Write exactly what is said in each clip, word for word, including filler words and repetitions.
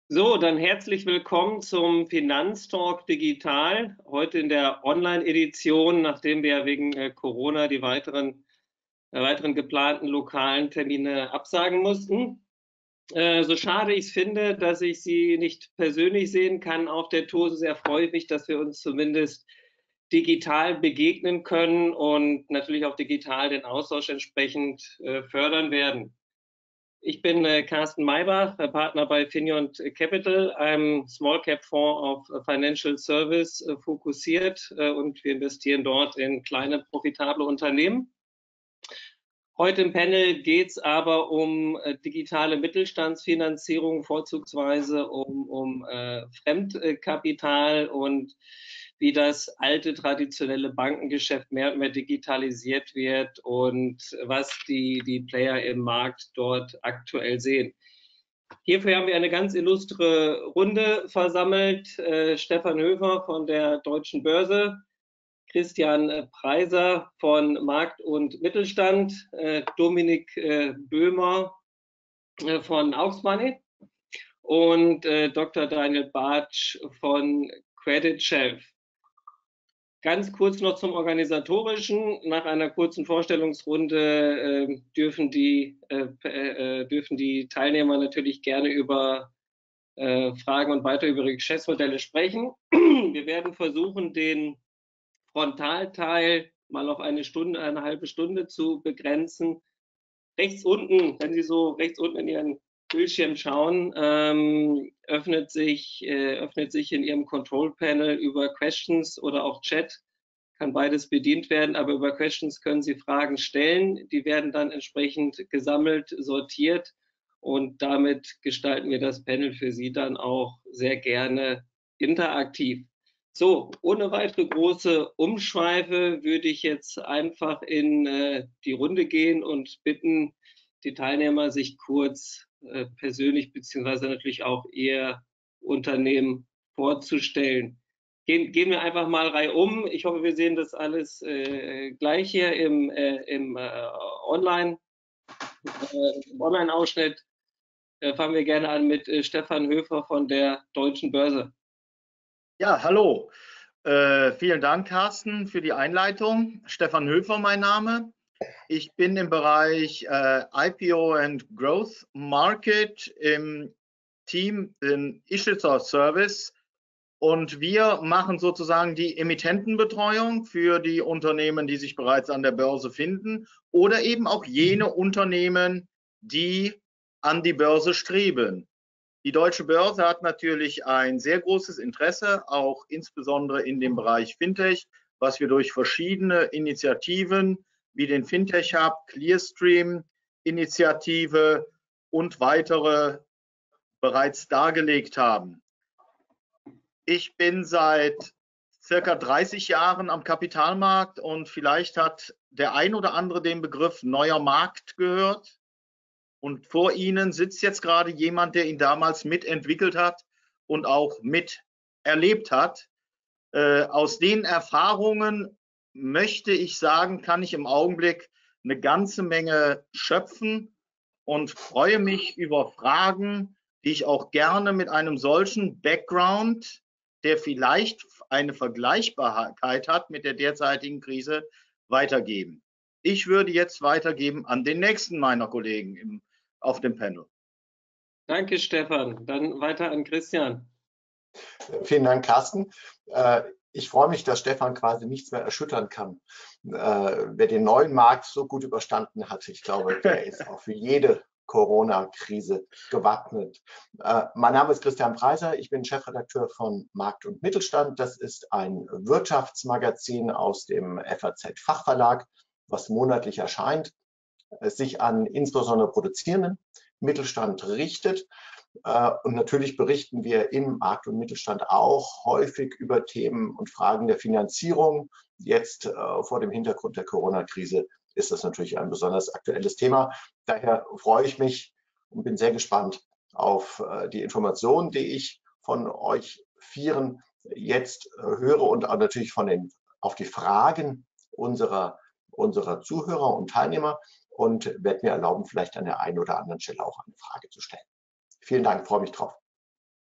So, dann herzlich willkommen zum Finanztalk Digital. Heute in der Online-Edition, nachdem wir wegen äh, Corona die weiteren, äh, weiteren geplanten lokalen Termine absagen mussten. Äh, so schade ich es finde, dass ich Sie nicht persönlich sehen kann auf der Tour, so sehr freue ich mich, dass wir uns zumindest digital begegnen können und natürlich auch digital den Austausch entsprechend äh, fördern werden. Ich bin äh, Carsten Maybach, äh, Partner bei Finion Capital, einem Small Cap Fonds auf Financial Service äh, fokussiert äh, und wir investieren dort in kleine, profitable Unternehmen. Heute im Panel geht es aber um äh, digitale Mittelstandsfinanzierung, vorzugsweise um, um äh, Fremdkapital und wie das alte traditionelle Bankengeschäft mehr und mehr digitalisiert wird und was die, die Player im Markt dort aktuell sehen. Hierfür haben wir eine ganz illustre Runde versammelt. Äh, Stefan Höfer von der Deutschen Börse, Christian Preiser von Markt und Mittelstand, äh, Dominik äh, Böhmer äh, von Aux Money und äh, Doktor Daniel Bartsch von Credit Shelf. Ganz kurz noch zum Organisatorischen. Nach einer kurzen Vorstellungsrunde äh, dürfen, die, äh, äh, dürfen die Teilnehmer natürlich gerne über äh, Fragen und weiter über ihre Geschäftsmodelle sprechen. Wir werden versuchen, den Frontalteil mal auf eine Stunde, eine halbe Stunde zu begrenzen. Rechts unten, wenn Sie so rechts unten in Ihren Bildschirm schauen, ähm, öffnet, sich, äh, öffnet sich in Ihrem Control Panel über Questions oder auch Chat, kann beides bedient werden, aber über Questions können Sie Fragen stellen. Die werden dann entsprechend gesammelt, sortiert und damit gestalten wir das Panel für Sie dann auch sehr gerne interaktiv. So, ohne weitere große Umschweife würde ich jetzt einfach in äh, die Runde gehen und bitten, die Teilnehmer sich kurz äh, persönlich beziehungsweise natürlich auch ihr Unternehmen vorzustellen. Gehen, gehen wir einfach mal reihum. Ich hoffe, wir sehen das alles äh, gleich hier im, äh, im äh, Online, äh, im Online-Ausschnitt. Äh, fangen wir gerne an mit äh, Stefan Höfer von der Deutschen Börse. Ja, hallo. Äh, vielen Dank, Carsten, für die Einleitung. Stefan Höfer, mein Name. Ich bin im Bereich äh, I P O and Growth Market im Team in Issuer Service und wir machen sozusagen die Emittentenbetreuung für die Unternehmen, die sich bereits an der Börse finden oder eben auch jene Unternehmen, die an die Börse streben. Die Deutsche Börse hat natürlich ein sehr großes Interesse, auch insbesondere in dem Bereich Fintech, was wir durch verschiedene Initiativen wie den Fintech Hub, Clearstream Initiative und weitere bereits dargelegt haben. Ich bin seit circa dreißig Jahren am Kapitalmarkt und vielleicht hat der ein oder andere den Begriff neuer Markt gehört. Und vor Ihnen sitzt jetzt gerade jemand, der ihn damals mitentwickelt hat und auch miterlebt hat. Äh, aus den Erfahrungen möchte ich sagen, kann ich im Augenblick eine ganze Menge schöpfen und freue mich über Fragen, die ich auch gerne mit einem solchen Background, der vielleicht eine Vergleichbarkeit hat mit der derzeitigen Krise, weitergeben. Ich würde jetzt weitergeben an den nächsten meiner Kollegen im, auf dem Panel. Danke, Stefan. Dann weiter an Christian. Vielen Dank, Carsten. Ich freue mich, dass Stefan quasi nichts mehr erschüttern kann. Wer den neuen Markt so gut überstanden hat, ich glaube, der ist auch für jede Corona-Krise gewappnet. Mein Name ist Christian Preiser, ich bin Chefredakteur von Markt und Mittelstand. Das ist ein Wirtschaftsmagazin aus dem F A Z-Fachverlag, was monatlich erscheint, es sich an insbesondere produzierenden Mittelstand richtet. Und natürlich berichten wir im Markt und Mittelstand auch häufig über Themen und Fragen der Finanzierung. Jetzt äh, vor dem Hintergrund der Corona-Krise ist das natürlich ein besonders aktuelles Thema. Daher freue ich mich und bin sehr gespannt auf äh, die Informationen, die ich von euch Vieren jetzt äh, höre und auch natürlich von den, auf die Fragen unserer, unserer Zuhörer und Teilnehmer und werde mir erlauben, vielleicht an der einen oder anderen Stelle auch eine Frage zu stellen. Vielen Dank, freue mich drauf.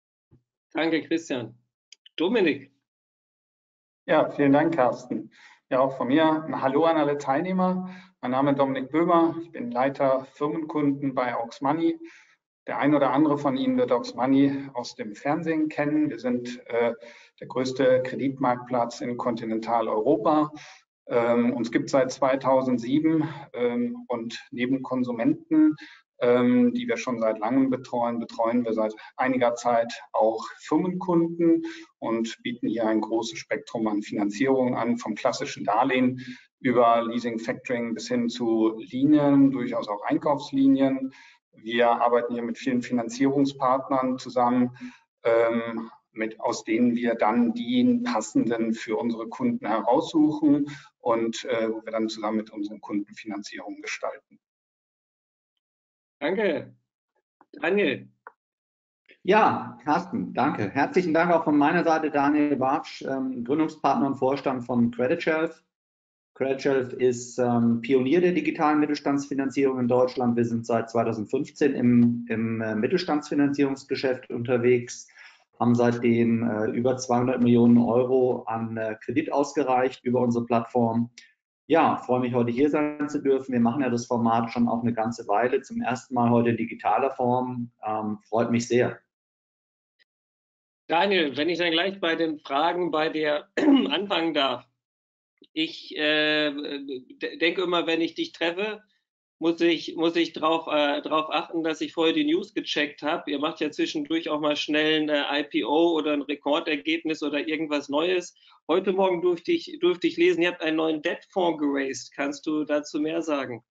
Danke, Christian. Dominik. Ja, vielen Dank, Carsten. Ja, auch von mir ein Hallo an alle Teilnehmer. Mein Name ist Dominik Böhmer. Ich bin Leiter Firmenkunden bei Aux Money. Der ein oder andere von Ihnen wird Aux Money aus dem Fernsehen kennen. Wir sind äh, der größte Kreditmarktplatz in Kontinentaleuropa. Ähm, uns gibt es seit zweitausendsieben ähm, und neben Konsumenten, ähm, die wir schon seit langem betreuen, betreuen wir seit einiger Zeit auch Firmenkunden und bieten hier ein großes Spektrum an Finanzierung an, vom klassischen Darlehen über Leasing, Factoring bis hin zu Linien, durchaus auch Einkaufslinien. Wir arbeiten hier mit vielen Finanzierungspartnern zusammen, ähm, mit, aus denen wir dann die passenden für unsere Kunden heraussuchen und äh, wo wir dann zusammen mit unseren Kunden Finanzierung gestalten. Danke. Daniel. Ja, Carsten, danke. Herzlichen Dank auch von meiner Seite, Daniel Bartsch, ähm, Gründungspartner und Vorstand von CreditShelf. CreditShelf ist ähm, Pionier der digitalen Mittelstandsfinanzierung in Deutschland. Wir sind seit zweitausendfünfzehn im, im äh, Mittelstandsfinanzierungsgeschäft unterwegs, haben seitdem äh, über zweihundert Millionen Euro an äh, Kredit ausgereicht über unsere Plattform. Ja, freue mich, heute hier sein zu dürfen. Wir machen ja das Format schon auch eine ganze Weile. Zum ersten Mal heute in digitaler Form. Ähm, freut mich sehr. Daniel, wenn ich dann gleich bei den Fragen bei dir anfangen darf. Ich äh, denke immer, wenn ich dich treffe, muss ich, muss ich darauf äh, drauf achten, dass ich vorher die News gecheckt habe. Ihr macht ja zwischendurch auch mal schnell ein äh, I P O oder ein Rekordergebnis oder irgendwas Neues. Heute Morgen durfte ich, durfte ich lesen, ihr habt einen neuen Debt-Fonds geraced. Kannst du dazu mehr sagen?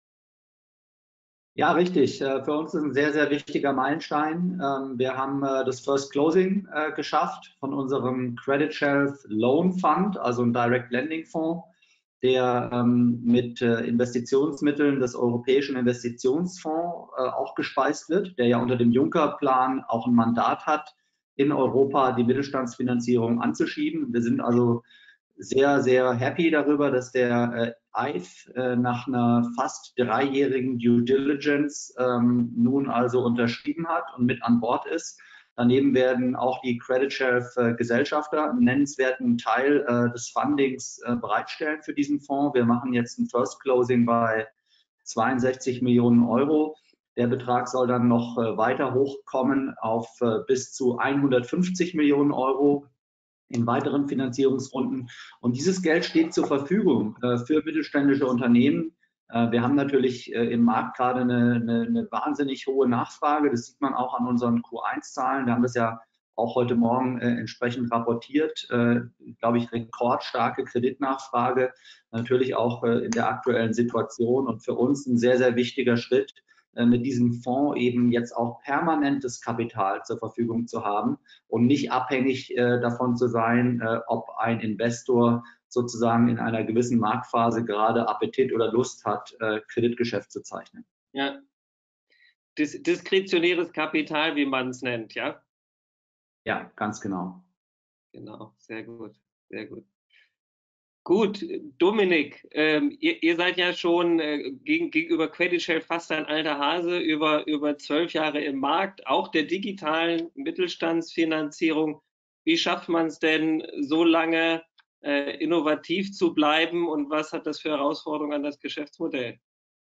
Ja, richtig. Für uns ist ein sehr, sehr wichtiger Meilenstein. Wir haben das First Closing geschafft von unserem CreditShelf Loan Fund, also ein Direct Lending Fonds, der mit Investitionsmitteln des Europäischen Investitionsfonds auch gespeist wird, der ja unter dem Juncker-Plan auch ein Mandat hat, in Europa die Mittelstandsfinanzierung anzuschieben. Wir sind also sehr, sehr happy darüber, dass der äh, E I F äh, nach einer fast dreijährigen Due Diligence ähm, nun also unterschrieben hat und mit an Bord ist. Daneben werden auch die CreditShelf äh, Gesellschafter einen nennenswerten Teil äh, des Fundings äh, bereitstellen für diesen Fonds. Wir machen jetzt ein First Closing bei zweiundsechzig Millionen Euro. Der Betrag soll dann noch äh, weiter hochkommen auf äh, bis zu hundertfünfzig Millionen Euro in weiteren Finanzierungsrunden. Und dieses Geld steht zur Verfügung äh, für mittelständische Unternehmen. Äh, wir haben natürlich äh, im Markt gerade eine, eine, eine wahnsinnig hohe Nachfrage. Das sieht man auch an unseren Q eins Zahlen. Wir haben das ja auch heute Morgen äh, entsprechend rapportiert. Äh, glaube ich, rekordstarke Kreditnachfrage. Natürlich auch äh, in der aktuellen Situation und für uns ein sehr, sehr wichtiger Schritt, mit diesem Fonds eben jetzt auch permanentes Kapital zur Verfügung zu haben und nicht abhängig äh, davon zu sein, äh, ob ein Investor sozusagen in einer gewissen Marktphase gerade Appetit oder Lust hat, äh, Kreditgeschäft zu zeichnen. Ja, Dis diskretionäres Kapital, wie man es nennt, ja? Ja, ganz genau. Genau, sehr gut, sehr gut. Gut, Dominik, ähm, ihr, ihr seid ja schon äh, gegen, gegenüber CreditShelf fast ein alter Hase, über, über zwölf Jahre im Markt, auch der digitalen Mittelstandsfinanzierung. Wie schafft man es denn, so lange äh, innovativ zu bleiben und was hat das für Herausforderungen an das Geschäftsmodell?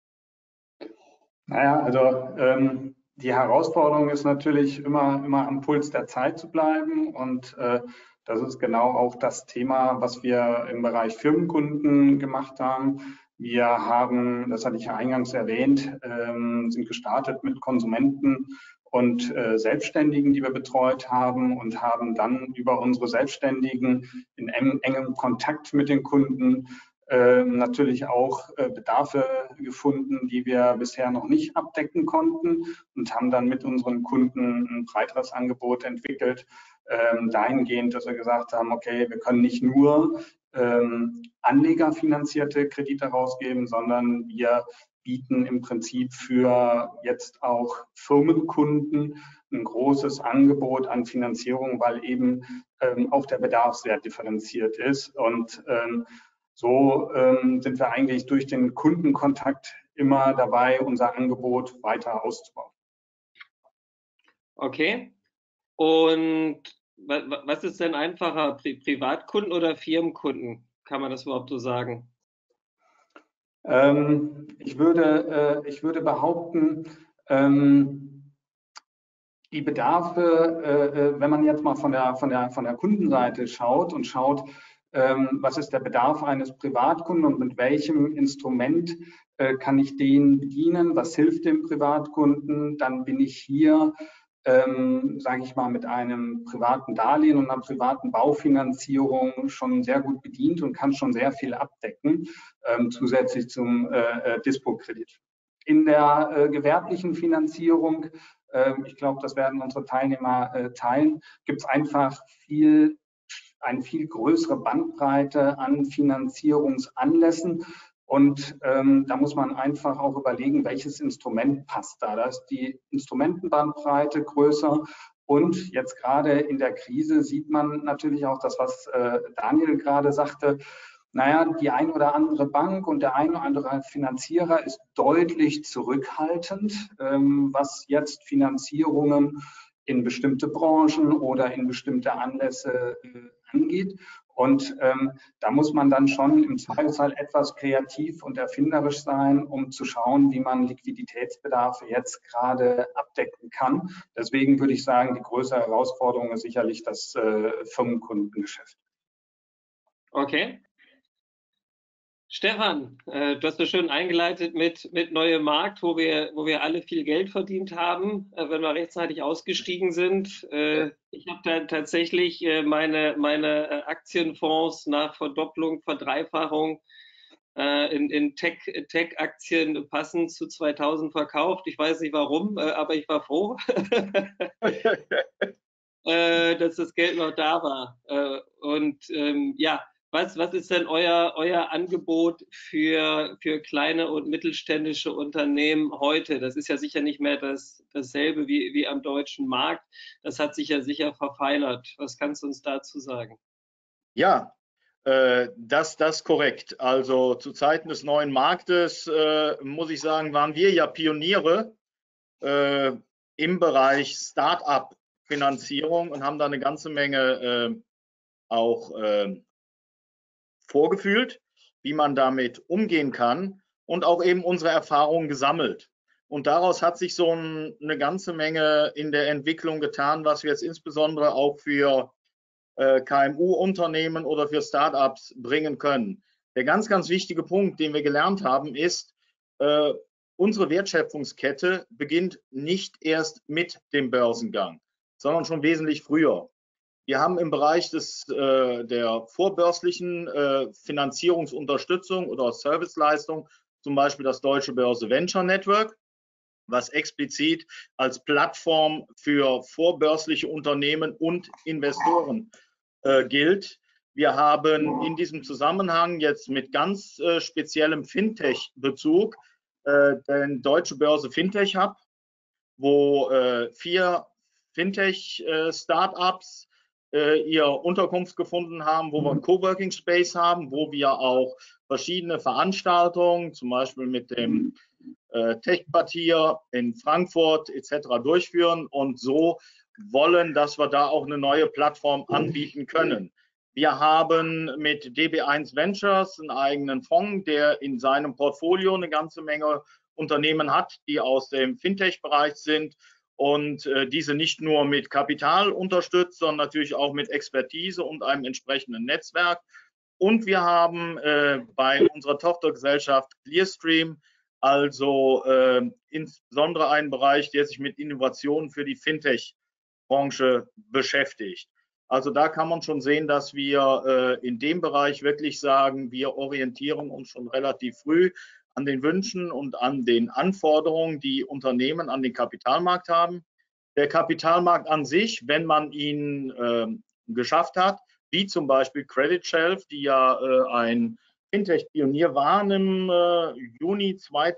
Naja, also ähm, die Herausforderung ist natürlich immer, immer am Puls der Zeit zu bleiben und äh, das ist genau auch das Thema, was wir im Bereich Firmenkunden gemacht haben. Wir haben, das hatte ich ja eingangs erwähnt, ähm, sind gestartet mit Konsumenten und äh, Selbstständigen, die wir betreut haben und haben dann über unsere Selbstständigen in engem, engem Kontakt mit den Kunden äh, natürlich auch äh, Bedarfe gefunden, die wir bisher noch nicht abdecken konnten und haben dann mit unseren Kunden ein breiteres Angebot entwickelt, ähm, dahingehend, dass wir gesagt haben, okay, wir können nicht nur ähm, anlegerfinanzierte Kredite rausgeben, sondern wir bieten im Prinzip für jetzt auch Firmenkunden ein großes Angebot an Finanzierung, weil eben ähm, auch der Bedarfswert differenziert ist. Und ähm, so ähm, sind wir eigentlich durch den Kundenkontakt immer dabei, unser Angebot weiter auszubauen. Okay. Und was ist denn einfacher, Pri Privatkunden oder Firmenkunden? Kann man das überhaupt so sagen? Ähm, ich würde, äh, ich würde behaupten, ähm, die Bedarfe, äh, wenn man jetzt mal von der, von der, von der Kundenseite schaut und schaut, ähm, was ist der Bedarf eines Privatkunden und mit welchem Instrument äh, kann ich den bedienen, was hilft dem Privatkunden, dann bin ich hier, ähm, sage ich mal, mit einem privaten Darlehen und einer privaten Baufinanzierung schon sehr gut bedient und kann schon sehr viel abdecken, ähm, zusätzlich zum äh, Dispo-Kredit. In der äh, gewerblichen Finanzierung, äh, ich glaube, das werden unsere Teilnehmer äh, teilen, gibt es einfach viel, eine viel größere Bandbreite an Finanzierungsanlässen. Und ähm, da muss man einfach auch überlegen, welches Instrument passt da. Da ist die Instrumentenbandbreite größer. Und jetzt gerade in der Krise sieht man natürlich auch das, was äh, Daniel gerade sagte. Naja, die ein oder andere Bank und der ein oder andere Finanzierer ist deutlich zurückhaltend, ähm, was jetzt Finanzierungen in bestimmte Branchen oder in bestimmte Anlässe äh, angeht. Und ähm, da muss man dann schon im Zweifelsfall etwas kreativ und erfinderisch sein, um zu schauen, wie man Liquiditätsbedarfe jetzt gerade abdecken kann. Deswegen würde ich sagen, die größere Herausforderung ist sicherlich das äh, Firmenkundengeschäft. Okay. Stefan, äh, du hast so schön eingeleitet mit, mit Neue Markt, wo wir, wo wir alle viel Geld verdient haben, äh, wenn wir rechtzeitig ausgestiegen sind. Äh, ich habe da tatsächlich äh, meine, meine äh, Aktienfonds nach Verdopplung, Verdreifachung äh, in, in Tech, Tech-Aktien passend zu zweitausend verkauft. Ich weiß nicht warum, äh, aber ich war froh, äh, dass das Geld noch da war. Äh, und ähm, ja, Was, was ist denn euer, euer Angebot für, für kleine und mittelständische Unternehmen heute? Das ist ja sicher nicht mehr das, dasselbe wie, wie am deutschen Markt. Das hat sich ja sicher verfeinert. Was kannst du uns dazu sagen? Ja, äh, das, das ist korrekt. Also zu Zeiten des neuen Marktes, äh, muss ich sagen, waren wir ja Pioniere äh, im Bereich Start-up-Finanzierung und haben da eine ganze Menge äh, auch äh, vorgefühlt, wie man damit umgehen kann und auch eben unsere Erfahrungen gesammelt. Und daraus hat sich so ein, eine ganze Menge in der Entwicklung getan, was wir jetzt insbesondere auch für äh, K M U-Unternehmen oder für Startups bringen können. Der ganz, ganz wichtige Punkt, den wir gelernt haben, ist, äh, unsere Wertschöpfungskette beginnt nicht erst mit dem Börsengang, sondern schon wesentlich früher. Wir haben im Bereich des, äh, der vorbörslichen äh, Finanzierungsunterstützung oder Serviceleistung zum Beispiel das Deutsche Börse Venture Network, was explizit als Plattform für vorbörsliche Unternehmen und Investoren äh, gilt. Wir haben in diesem Zusammenhang jetzt mit ganz äh, speziellem Fintech-Bezug äh, den Deutsche Börse Fintech Hub, wo äh, vier Fintech-Startups äh, ihr Unterkunft gefunden haben, wo wir einen Coworking Space haben, wo wir auch verschiedene Veranstaltungen, zum Beispiel mit dem äh, Tech-Quartier in Frankfurt et cetera durchführen und so wollen, dass wir da auch eine neue Plattform anbieten können. Wir haben mit D B eins Ventures einen eigenen Fonds, der in seinem Portfolio eine ganze Menge Unternehmen hat, die aus dem Fintech-Bereich sind und äh, diese nicht nur mit Kapital unterstützt, sondern natürlich auch mit Expertise und einem entsprechenden Netzwerk. Und wir haben äh, bei unserer Tochtergesellschaft Clearstream also äh, insbesondere einen Bereich, der sich mit Innovationen für die Fintech-Branche beschäftigt. Also da kann man schon sehen, dass wir äh, in dem Bereich wirklich sagen, wir orientieren uns schon relativ früh an den Wünschen und an den Anforderungen, die Unternehmen an den Kapitalmarkt haben. Der Kapitalmarkt an sich, wenn man ihn äh, geschafft hat, wie zum Beispiel Credit Shelf, die ja äh, ein Fintech-Pionier waren im äh, Juni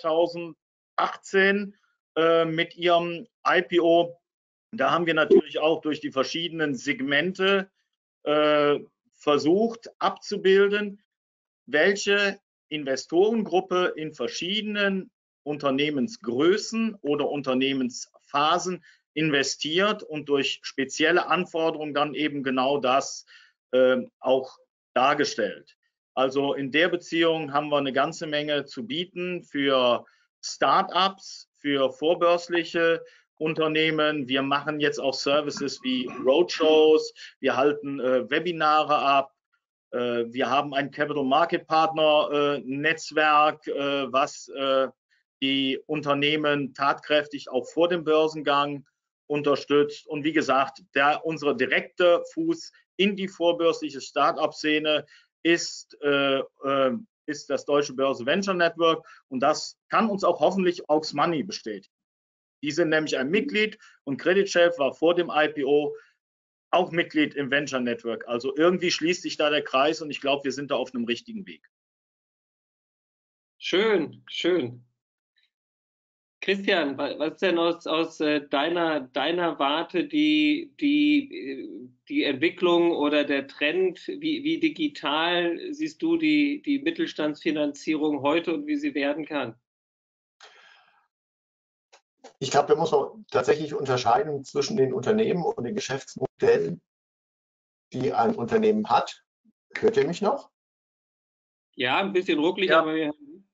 zweitausendachtzehn äh, mit ihrem I P O. Da haben wir natürlich auch durch die verschiedenen Segmente äh, versucht abzubilden, welche Investorengruppe in verschiedenen Unternehmensgrößen oder Unternehmensphasen investiert und durch spezielle Anforderungen dann eben genau das äh, auch dargestellt. Also in der Beziehung haben wir eine ganze Menge zu bieten für Start-ups, für vorbörsliche Unternehmen. Wir machen jetzt auch Services wie Roadshows, wir halten äh, Webinare ab, äh, wir haben ein Capital Market Partner äh, Netzwerk, äh, was äh, die Unternehmen tatkräftig auch vor dem Börsengang unterstützt. Und wie gesagt, der, unsere direkte Fuß in die vorbörsliche Start-up-Szene ist, äh, äh, ist das Deutsche Börse Venture Network, und das kann uns auch hoffentlich Aux Money bestätigen. Die sind nämlich ein Mitglied und Credit Shelf war vor dem I P O auch Mitglied im Venture Network. Also irgendwie schließt sich da der Kreis und ich glaube, wir sind da auf einem richtigen Weg. Schön, schön. Christian, was ist denn aus, aus deiner, deiner Warte die, die, die Entwicklung oder der Trend? Wie, wie digital siehst du die, die Mittelstandsfinanzierung heute und wie sie werden kann? Ich glaube, da muss man tatsächlich unterscheiden zwischen den Unternehmen und den Geschäftsmodellen, die ein Unternehmen hat. Hört ihr mich noch? Ja, ein bisschen ruckelig, ja. aber wir...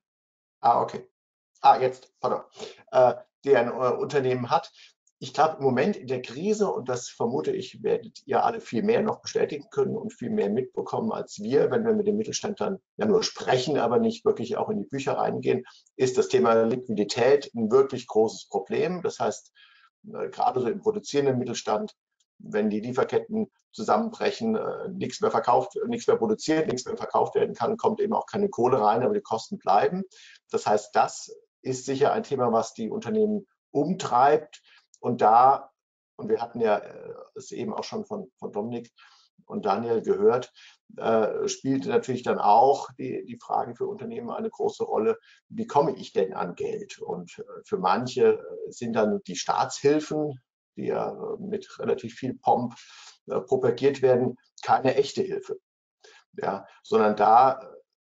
Ah, okay. Ah, jetzt, pardon. Äh, die ein äh, Unternehmen hat. Ich glaube, im Moment in der Krise, und das vermute ich, werdet ihr alle viel mehr noch bestätigen können und viel mehr mitbekommen als wir, wenn wir mit den Mittelständlern ja nur sprechen, aber nicht wirklich auch in die Bücher reingehen, ist das Thema Liquidität ein wirklich großes Problem. Das heißt, äh, gerade so im produzierenden Mittelstand, wenn die Lieferketten zusammenbrechen, äh, nichts mehr verkauft, nichts mehr produziert, nichts mehr verkauft werden kann, kommt eben auch keine Kohle rein, aber die Kosten bleiben. Das heißt, das ist sicher ein Thema, was die Unternehmen umtreibt. Und da, und wir hatten ja äh, es eben auch schon von, von Dominik und Daniel gehört, äh, spielt natürlich dann auch die, die Frage für Unternehmen eine große Rolle, wie komme ich denn an Geld? Und äh, für manche sind dann die Staatshilfen, die ja äh, mit relativ viel Pomp äh, propagiert werden, keine echte Hilfe. Ja, sondern da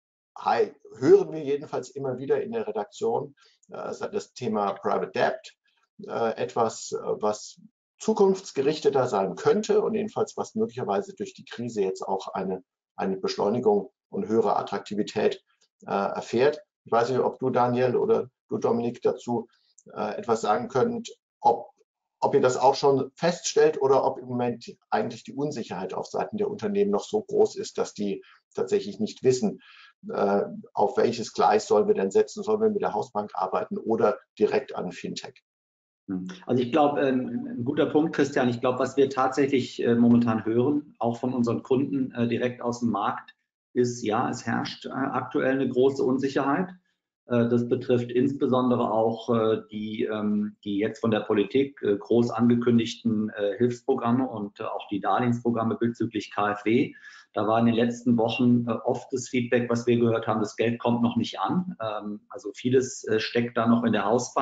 äh, hören wir jedenfalls immer wieder in der Redaktion äh, das Thema Private Debt, äh, etwas, äh, was zukunftsgerichteter sein könnte und jedenfalls was möglicherweise durch die Krise jetzt auch eine, eine Beschleunigung und höhere Attraktivität äh, erfährt. Ich weiß nicht, ob du, Daniel, oder du, Dominik, dazu äh, etwas sagen könnt, ob, ob ihr das auch schon feststellt oder ob im Moment eigentlich die Unsicherheit auf Seiten der Unternehmen noch so groß ist, dass die tatsächlich nicht wissen, äh, auf welches Gleis sollen wir denn setzen, sollen wir mit der Hausbank arbeiten oder direkt an Fintech. Also ich glaube, ein guter Punkt, Christian, ich glaube, was wir tatsächlich momentan hören, auch von unseren Kunden direkt aus dem Markt, ist, ja, es herrscht aktuell eine große Unsicherheit. Das betrifft insbesondere auch die, die jetzt von der Politik groß angekündigten Hilfsprogramme und auch die Darlehensprogramme bezüglich K f W. Da war in den letzten Wochen oft das Feedback, was wir gehört haben, das Geld kommt noch nicht an. Also vieles steckt da noch in der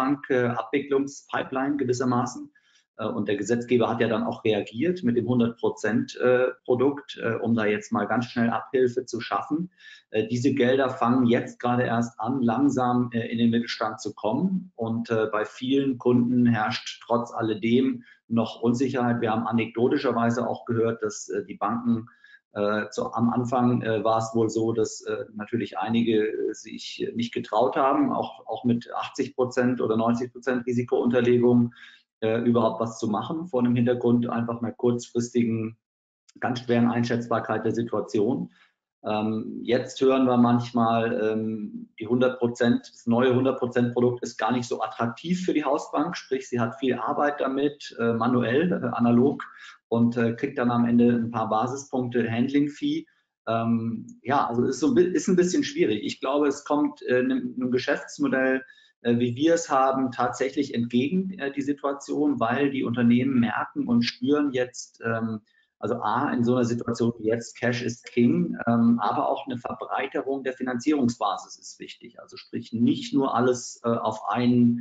Hausbank-Abwicklungspipeline gewissermaßen. Und der Gesetzgeber hat ja dann auch reagiert mit dem hundert Prozent Produkt, um da jetzt mal ganz schnell Abhilfe zu schaffen. Diese Gelder fangen jetzt gerade erst an, langsam in den Mittelstand zu kommen. Und bei vielen Kunden herrscht trotz alledem noch Unsicherheit. Wir haben anekdotischerweise auch gehört, dass die Banken Äh, zu, am Anfang äh, war es wohl so, dass äh, natürlich einige äh, sich nicht getraut haben, auch, auch mit achtzig Prozent oder neunzig Prozent Risikounterlegung äh, überhaupt was zu machen, vor dem Hintergrund einfach einer kurzfristigen, ganz schweren Einschätzbarkeit der Situation. Ähm, jetzt hören wir manchmal, ähm, die hundert Prozent, das neue hundert Prozent Produkt ist gar nicht so attraktiv für die Hausbank, sprich sie hat viel Arbeit damit, äh, manuell, äh, analog, und äh, kriegt dann am Ende ein paar Basispunkte Handling-Fee. Ähm, ja, also ist, so, ist ein bisschen schwierig. Ich glaube, es kommt äh, einem, einem Geschäftsmodell, äh, wie wir es haben, tatsächlich entgegen äh, die Situation, weil die Unternehmen merken und spüren jetzt, ähm, also A, in so einer Situation wie jetzt, Cash ist King, ähm, aber auch eine Verbreiterung der Finanzierungsbasis ist wichtig. Also sprich nicht nur alles äh, auf, einen,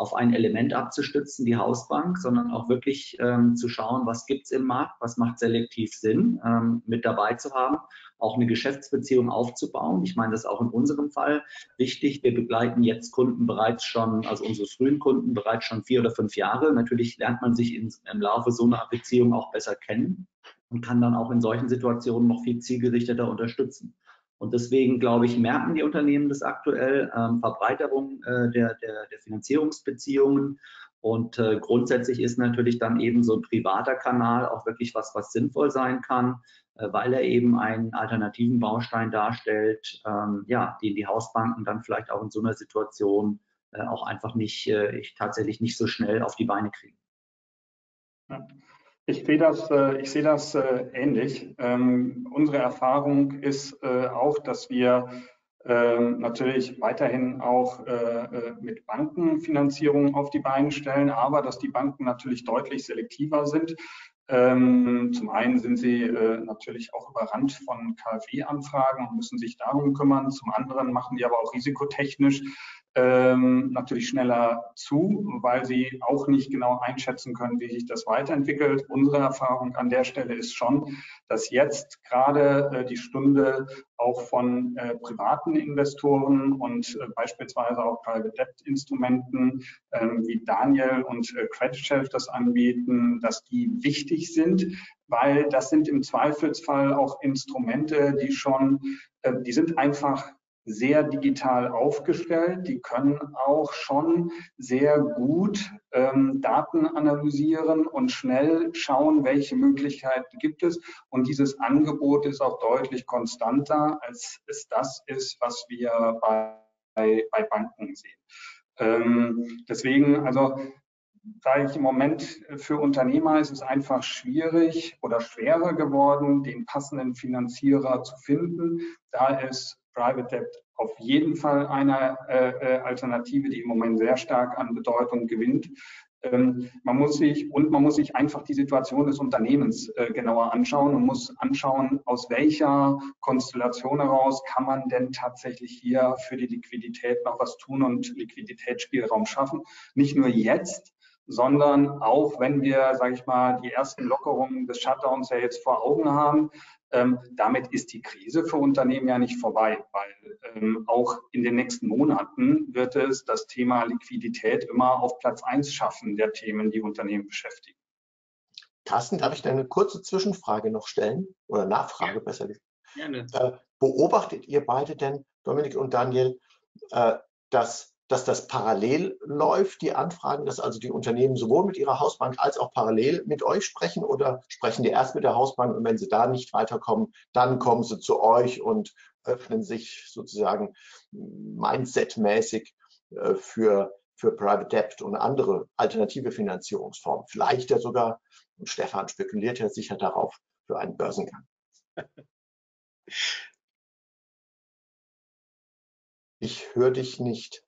auf ein Element abzustützen, die Hausbank, sondern auch wirklich ähm, zu schauen, was gibt es im Markt, was macht selektiv Sinn, ähm, mit dabei zu haben, auch eine Geschäftsbeziehung aufzubauen. Ich meine, das ist auch in unserem Fall wichtig. Wir begleiten jetzt Kunden bereits schon, also unsere frühen Kunden bereits schon vier oder fünf Jahre. Natürlich lernt man sich in, im Laufe so einer Beziehung auch besser kennen und kann dann auch in solchen Situationen noch viel zielgerichteter unterstützen. Und deswegen, glaube ich, merken die Unternehmen das aktuell, ähm, Verbreiterung äh, der, der, der Finanzierungsbeziehungen. Und äh, grundsätzlich ist natürlich dann eben so ein privater Kanal auch wirklich was, was sinnvoll sein kann, äh, weil er eben einen alternativen Baustein darstellt, ähm, ja, den die Hausbanken dann vielleicht auch in so einer Situation äh, auch einfach nicht, äh, ich tatsächlich nicht so schnell auf die Beine kriegen. Ja. Ich sehe das, ich sehe das ähnlich. Ähm, unsere Erfahrung ist äh, auch, dass wir ähm, natürlich weiterhin auch äh, mit Bankenfinanzierung auf die Beine stellen, aber dass die Banken natürlich deutlich selektiver sind. Ähm, zum einen sind sie äh, natürlich auch überrannt von K f W-Anfragen und müssen sich darum kümmern. Zum anderen machen die aber auch risikotechnisch ähm, natürlich schneller zu, weil sie auch nicht genau einschätzen können, wie sich das weiterentwickelt. Unsere Erfahrung an der Stelle ist schon, dass jetzt gerade äh, die Stunde auch von äh, privaten Investoren und äh, beispielsweise auch Private Debt Instrumenten äh, wie Daniel und äh, Credit Shelf das anbieten, dass die wichtig sind, weil das sind im Zweifelsfall auch Instrumente, die schon, äh, die sind einfach sehr digital aufgestellt. Die können auch schon sehr gut ähm, Daten analysieren und schnell schauen, welche Möglichkeiten gibt es. Und dieses Angebot ist auch deutlich konstanter, als es das ist, was wir bei, bei Banken sehen. Ähm, deswegen, also sage ich im Moment, für Unternehmer ist es einfach schwierig oder schwerer geworden, den passenden Finanzierer zu finden. Da ist Private Debt auf jeden Fall eine äh, Alternative, die im Moment sehr stark an Bedeutung gewinnt. Ähm, man muss sich und man muss sich einfach die Situation des Unternehmens äh, genauer anschauen und muss anschauen, aus welcher Konstellation heraus kann man denn tatsächlich hier für die Liquidität noch was tun und Liquiditätsspielraum schaffen. Nicht nur jetzt, sondern auch wenn wir, sage ich mal, die ersten Lockerungen des Shutdowns ja jetzt vor Augen haben, ähm, damit ist die Krise für Unternehmen ja nicht vorbei, weil ähm, auch in den nächsten Monaten wird es das Thema Liquidität immer auf Platz eins schaffen der Themen, die Unternehmen beschäftigen. Carsten, darf ich da eine kurze Zwischenfrage noch stellen oder Nachfrage besser gesagt? Gerne. Äh, beobachtet ihr beide denn, Dominik und Daniel, äh, dass dass das parallel läuft, die Anfragen, dass also die Unternehmen sowohl mit ihrer Hausbank als auch parallel mit euch sprechen, oder sprechen die erst mit der Hausbank und wenn sie da nicht weiterkommen, dann kommen sie zu euch und öffnen sich sozusagen mindsetmäßig äh, für, für Private Debt und andere alternative Finanzierungsformen. Vielleicht ja sogar, und Stefan spekuliert ja sicher darauf, für einen Börsengang. Ich höre dich nicht.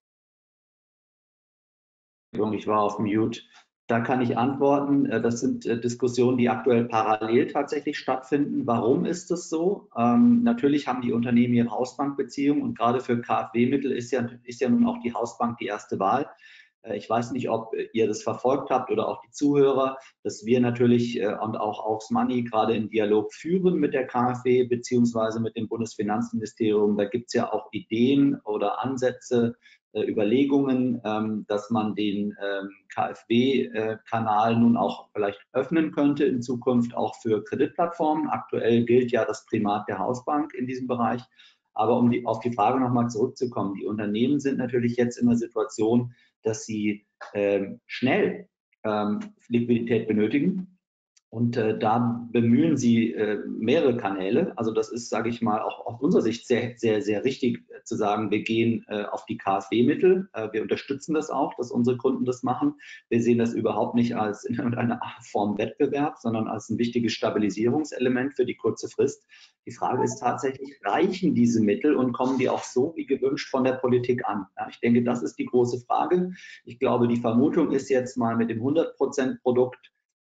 Ich war auf Mute. Da kann ich antworten. Das sind Diskussionen, die aktuell parallel tatsächlich stattfinden. Warum ist das so? Ähm, natürlich haben die Unternehmen ihre Hausbankbeziehung und gerade für K f W-Mittel ist ja, ist ja nun auch die Hausbank die erste Wahl. Ich weiß nicht, ob ihr das verfolgt habt oder auch die Zuhörer, dass wir natürlich und auch Aux Money gerade in Dialog führen mit der K f W beziehungsweise mit dem Bundesfinanzministerium. Da gibt es ja auch Ideen oder Ansätze, Überlegungen, dass man den K f W-Kanal nun auch vielleicht öffnen könnte in Zukunft auch für Kreditplattformen. Aktuell gilt ja das Primat der Hausbank in diesem Bereich. Aber um die, auf die Frage nochmal zurückzukommen, die Unternehmen sind natürlich jetzt in der Situation, dass sie ähm, schnell ähm, Liquidität benötigen. Und äh, da bemühen sie äh, mehrere Kanäle. Also das ist, sage ich mal, auch aus unserer Sicht sehr, sehr, sehr richtig äh, zu sagen, wir gehen äh, auf die K f W-Mittel. Äh, wir unterstützen das auch, dass unsere Kunden das machen. Wir sehen das überhaupt nicht als in irgendeiner Form Wettbewerb, sondern als ein wichtiges Stabilisierungselement für die kurze Frist. Die Frage ist tatsächlich, reichen diese Mittel und kommen die auch so wie gewünscht von der Politik an? Ja, ich denke, das ist die große Frage. Ich glaube, die Vermutung ist jetzt mal mit dem hundert Prozent Produkt,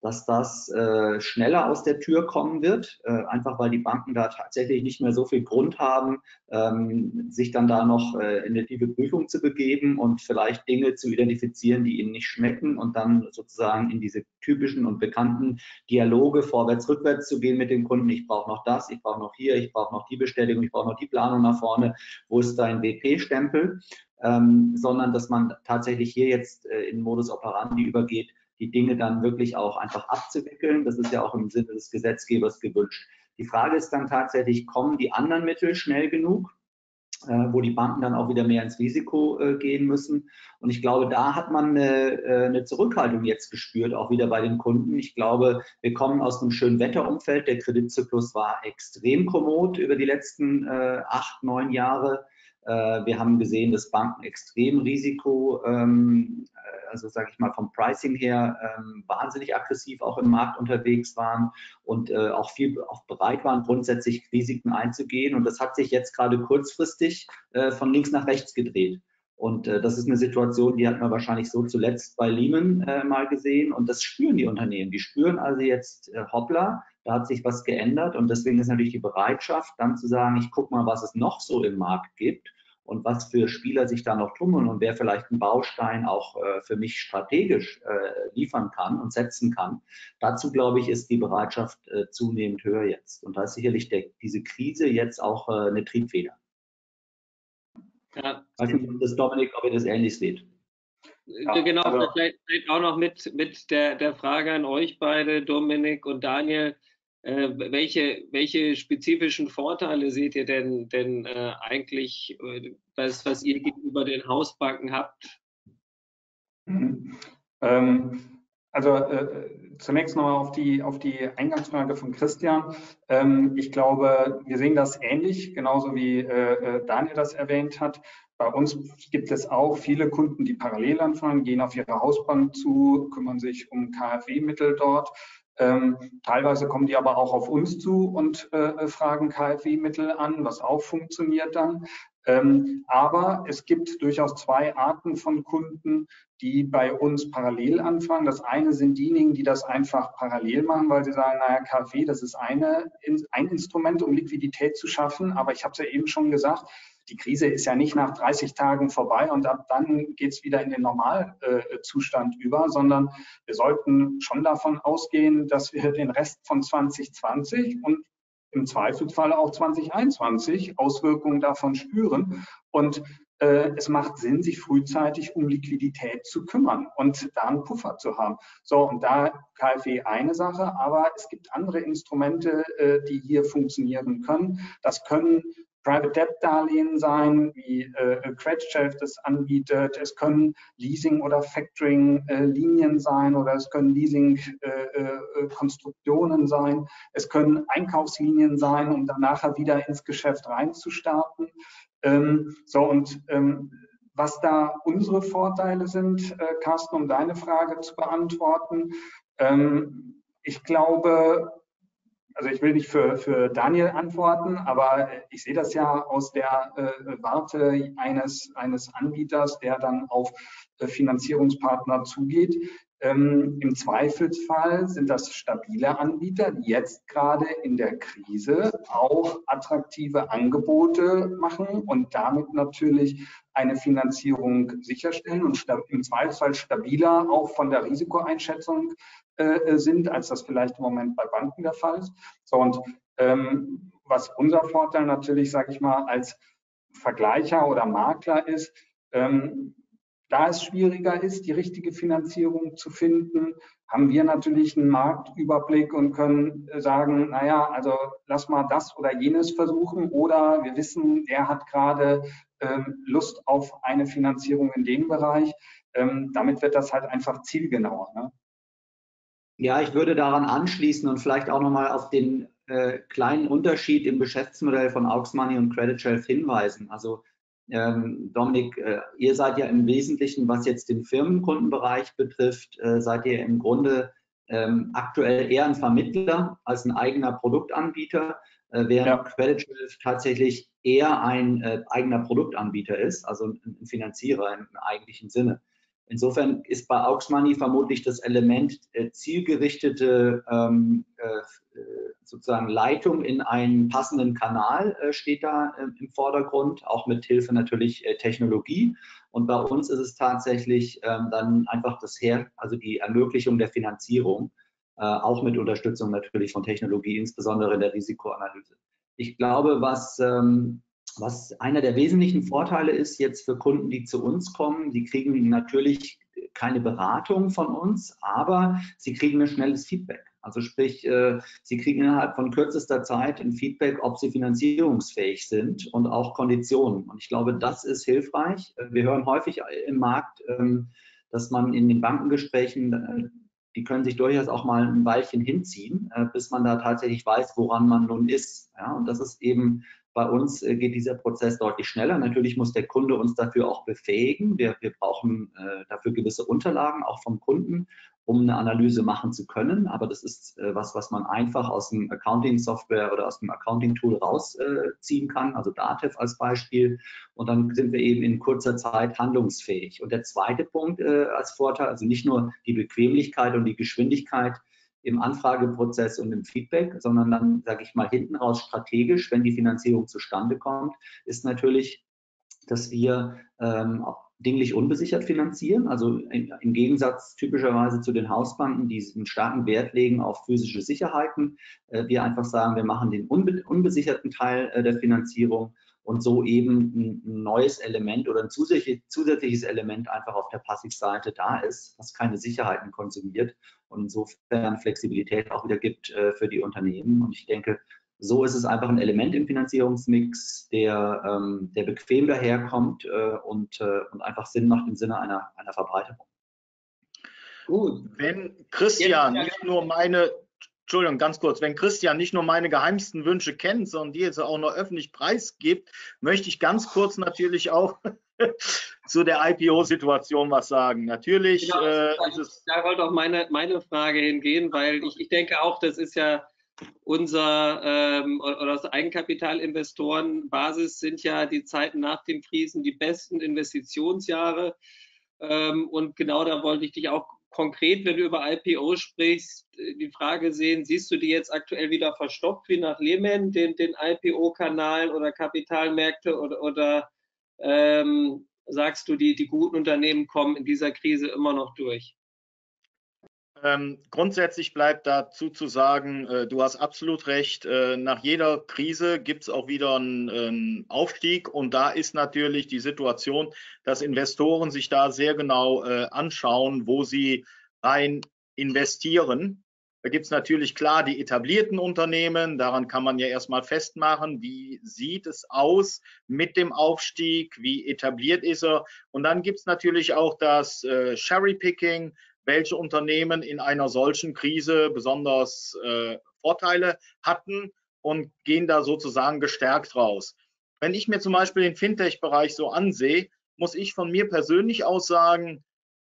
dass das äh, schneller aus der Tür kommen wird, äh, einfach weil die Banken da tatsächlich nicht mehr so viel Grund haben, ähm, sich dann da noch äh, in eine tiefe Prüfung zu begeben und vielleicht Dinge zu identifizieren, die ihnen nicht schmecken und dann sozusagen in diese typischen und bekannten Dialoge vorwärts, rückwärts zu gehen mit den Kunden. Ich brauche noch das, ich brauche noch hier, ich brauche noch die Bestätigung, ich brauche noch die Planung nach vorne. Wo ist dein W P-Stempel? Ähm, sondern dass man tatsächlich hier jetzt äh, in Modus operandi übergeht, die Dinge dann wirklich auch einfach abzuwickeln. Das ist ja auch im Sinne des Gesetzgebers gewünscht. Die Frage ist dann tatsächlich, kommen die anderen Mittel schnell genug, äh, wo die Banken dann auch wieder mehr ins Risiko äh, gehen müssen. Und ich glaube, da hat man eine, äh, eine Zurückhaltung jetzt gespürt, auch wieder bei den Kunden. Ich glaube, wir kommen aus einem schönen Wetterumfeld. Der Kreditzyklus war extrem kommod über die letzten äh, acht, neun Jahre. Wir haben gesehen, dass Banken extrem Risiko, ähm, also sage ich mal vom Pricing her, ähm, wahnsinnig aggressiv auch im Markt unterwegs waren und äh, auch viel auch bereit waren, grundsätzlich Risiken einzugehen. Und das hat sich jetzt gerade kurzfristig äh, von links nach rechts gedreht. Und äh, das ist eine Situation, die hat man wahrscheinlich so zuletzt bei Lehman äh, mal gesehen. Und das spüren die Unternehmen. Die spüren also jetzt, äh, hoppla, da hat sich was geändert. Und deswegen ist natürlich die Bereitschaft, dann zu sagen, ich gucke mal, was es noch so im Markt gibt und was für Spieler sich da noch tummeln und wer vielleicht einen Baustein auch äh, für mich strategisch äh, liefern kann und setzen kann. Dazu, glaube ich, ist die Bereitschaft äh, zunehmend höher jetzt. Und da ist sicherlich der, diese Krise jetzt auch äh, eine Triebfeder. Ja. Ich weiß nicht, ob das Dominik, ob ihr das ähnlich seht. Ja, genau, also, vielleicht, vielleicht auch noch mit, mit der, der Frage an euch beide, Dominik und Daniel. Äh, welche, welche spezifischen Vorteile seht ihr denn, denn äh, eigentlich, äh, was, was ihr gegenüber den Hausbanken habt? Mhm. Ähm, also äh, zunächst nochmal auf die, auf die Eingangsfrage von Christian. Ähm, ich glaube, wir sehen das ähnlich, genauso wie äh, Daniel das erwähnt hat. Bei uns gibt es auch viele Kunden, die parallel anfangen, gehen auf ihre Hausbank zu, kümmern sich um K f W-Mittel dort. Ähm, teilweise kommen die aber auch auf uns zu und äh, fragen K f W-Mittel an, was auch funktioniert dann. Ähm, aber es gibt durchaus zwei Arten von Kunden, die bei uns parallel anfangen. Das eine sind diejenigen, die das einfach parallel machen, weil sie sagen, naja, K f W, das ist eine, ein Instrument, um Liquidität zu schaffen. Aber ich habe es ja eben schon gesagt, die Krise ist ja nicht nach dreißig Tagen vorbei und ab dann geht es wieder in den Normalzustand äh, über, sondern wir sollten schon davon ausgehen, dass wir den Rest von zwanzig zwanzig und im Zweifelsfall auch zwanzig einundzwanzig Auswirkungen davon spüren. Und äh, es macht Sinn, sich frühzeitig um Liquidität zu kümmern und da einen Puffer zu haben. So, und da K f W eine Sache, aber es gibt andere Instrumente, äh, die hier funktionieren können. Das können Private Debt Darlehen sein, wie äh, Credit Shelf das anbietet. Es können Leasing oder Factoring äh, Linien sein oder es können Leasing äh, äh, Konstruktionen sein. Es können Einkaufslinien sein, um dann nachher wieder ins Geschäft reinzustarten. Ähm, so und ähm, was da unsere Vorteile sind, äh, Carsten, um deine Frage zu beantworten. Ähm, ich glaube, also ich will nicht für, für Daniel antworten, aber ich sehe das ja aus der äh, Warte eines, eines Anbieters, der dann auf äh, Finanzierungspartner zugeht. Ähm, Im Zweifelsfall sind das stabile Anbieter, die jetzt gerade in der Krise auch attraktive Angebote machen und damit natürlich eine Finanzierung sicherstellen und im Zweifelsfall stabiler auch von der Risikoeinschätzung äh, sind, als das vielleicht im Moment bei Banken der Fall ist. So, und ähm, was unser Vorteil natürlich, sage ich mal, als Vergleicher oder Makler ist, ähm, da es schwieriger ist, die richtige Finanzierung zu finden, haben wir natürlich einen Marktüberblick und können sagen, naja, also lass mal das oder jenes versuchen oder wir wissen, der hat gerade ähm, Lust auf eine Finanzierung in dem Bereich. Ähm, damit wird das halt einfach zielgenauer. Ne? Ja, ich würde daran anschließen und vielleicht auch nochmal auf den äh, kleinen Unterschied im Geschäftsmodell von Aux Money und Credit Shelf hinweisen. Also ähm, Dominik, äh, ihr seid ja im Wesentlichen, was jetzt den Firmenkundenbereich betrifft, äh, seid ihr im Grunde ähm, aktuell eher ein Vermittler als ein eigener Produktanbieter, äh, während ja. Credit Shelf tatsächlich eher ein äh, eigener Produktanbieter ist, also ein, ein Finanzierer im, im eigentlichen Sinne. Insofern ist bei Aux Money vermutlich das Element äh, zielgerichtete ähm, äh, sozusagen Leitung in einen passenden Kanal äh, steht da äh, im Vordergrund, auch mit Hilfe natürlich äh, Technologie. Und bei uns ist es tatsächlich ähm, dann einfach das Her, also die Ermöglichung der Finanzierung, äh, auch mit Unterstützung natürlich von Technologie, insbesondere in der Risikoanalyse. Ich glaube, was ähm, Was einer der wesentlichen Vorteile ist jetzt für Kunden, die zu uns kommen, die kriegen natürlich keine Beratung von uns, aber sie kriegen ein schnelles Feedback. Also sprich, sie kriegen innerhalb von kürzester Zeit ein Feedback, ob sie finanzierungsfähig sind und auch Konditionen. Und ich glaube, das ist hilfreich. Wir hören häufig im Markt, dass man in den Bankengesprächen, die können sich durchaus auch mal ein Weilchen hinziehen, bis man da tatsächlich weiß, woran man nun ist. Ja, und das ist eben bei uns geht dieser Prozess deutlich schneller. Natürlich muss der Kunde uns dafür auch befähigen. Wir, wir brauchen äh, dafür gewisse Unterlagen, auch vom Kunden, um eine Analyse machen zu können. Aber das ist äh, was, was man einfach aus dem Accounting-Software oder aus dem Accounting-Tool rausziehen äh, kann, also Datev als Beispiel. Und dann sind wir eben in kurzer Zeit handlungsfähig. Und der zweite Punkt äh, als Vorteil, also nicht nur die Bequemlichkeit und die Geschwindigkeit im Anfrageprozess und im Feedback, sondern dann, sage ich mal, hinten raus strategisch, wenn die Finanzierung zustande kommt, ist natürlich, dass wir ähm, auch dinglich unbesichert finanzieren. Also in, im Gegensatz typischerweise zu den Hausbanken, die einen starken Wert legen auf physische Sicherheiten. Äh, wir einfach sagen, wir machen den unbe unbesicherten Teil äh, der Finanzierung und so eben ein, ein neues Element oder ein zusätzlich, zusätzliches Element einfach auf der Passivseite da ist, was keine Sicherheiten konsumiert und insofern Flexibilität auch wieder gibt äh, für die Unternehmen. Und ich denke, so ist es einfach ein Element im Finanzierungsmix, der, ähm, der bequem daherkommt äh, und, äh, und einfach Sinn macht im Sinne einer, einer Verbreiterung. Gut. Wenn Christian nicht nur meine, Entschuldigung, ganz kurz, wenn Christian nicht nur meine geheimsten Wünsche kennt, sondern die jetzt auch noch öffentlich preisgibt, möchte ich ganz kurz natürlich auch zu der I P O-Situation was sagen. Natürlich genau, äh, ist es. Da wollte auch meine, meine Frage hingehen, weil ich, ich denke auch, das ist ja unser ähm, oder das Eigenkapitalinvestorenbasis sind ja die Zeiten nach den Krisen die besten Investitionsjahre. Ähm, und genau da wollte ich dich auch konkret, wenn du über I P O sprichst, die Frage sehen, siehst du die jetzt aktuell wieder verstopft wie nach Lehman, den, den I P O-Kanal oder Kapitalmärkte oder, oder ähm, sagst du, die, die guten Unternehmen kommen in dieser Krise immer noch durch? Ähm, grundsätzlich bleibt dazu zu sagen, äh, du hast absolut recht, äh, nach jeder Krise gibt es auch wieder einen, einen Aufstieg und da ist natürlich die Situation, dass Investoren sich da sehr genau äh, anschauen, wo sie rein investieren. Da gibt es natürlich klar die etablierten Unternehmen, daran kann man ja erstmal festmachen, wie sieht es aus mit dem Aufstieg, wie etabliert ist er. Und dann gibt es natürlich auch das äh, Cherry-Picking, welche Unternehmen in einer solchen Krise besonders äh, Vorteile hatten und gehen da sozusagen gestärkt raus. Wenn ich mir zum Beispiel den Fintech-Bereich so ansehe, muss ich von mir persönlich aus sagen,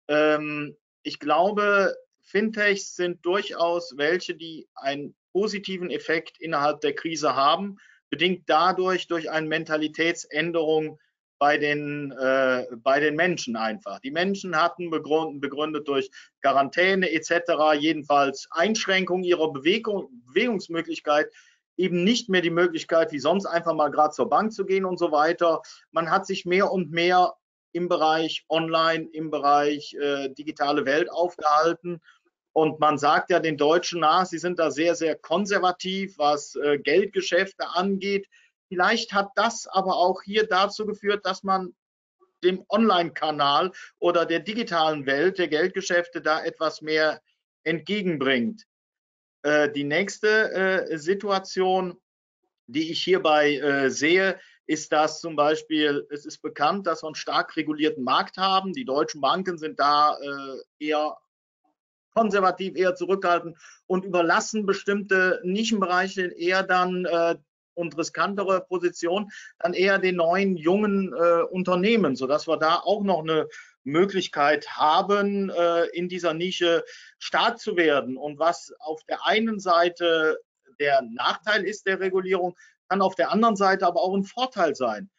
ähm, ich glaube, Fintechs sind durchaus welche, die einen positiven Effekt innerhalb der Krise haben, bedingt dadurch durch eine Mentalitätsänderung bei den, äh, bei den Menschen einfach. Die Menschen hatten begründet, begründet durch Quarantäne et cetera, jedenfalls Einschränkung ihrer Bewegung, Bewegungsmöglichkeit, eben nicht mehr die Möglichkeit, wie sonst einfach mal gerade zur Bank zu gehen und so weiter. Man hat sich mehr und mehr im Bereich Online, im Bereich äh, digitale Welt aufgehalten. Und man sagt ja den Deutschen nach, sie sind da sehr, sehr konservativ, was äh, Geldgeschäfte angeht. Vielleicht hat das aber auch hier dazu geführt, dass man dem Online-Kanal oder der digitalen Welt der Geldgeschäfte da etwas mehr entgegenbringt. Äh, die nächste äh, Situation, die ich hierbei äh, sehe, ist, dass zum Beispiel, es ist bekannt, dass wir einen stark regulierten Markt haben. Die deutschen Banken sind da äh, eher konservativ, eher zurückhaltend und überlassen bestimmte Nischenbereiche eher dann äh, und riskantere Positionen dann eher den neuen, jungen äh, Unternehmen, sodass wir da auch noch eine Möglichkeit haben, äh, in dieser Nische stark zu werden. Und was auf der einen Seite der Nachteil ist der Regulierung, kann auf der anderen Seite aber auch ein Vorteil sein.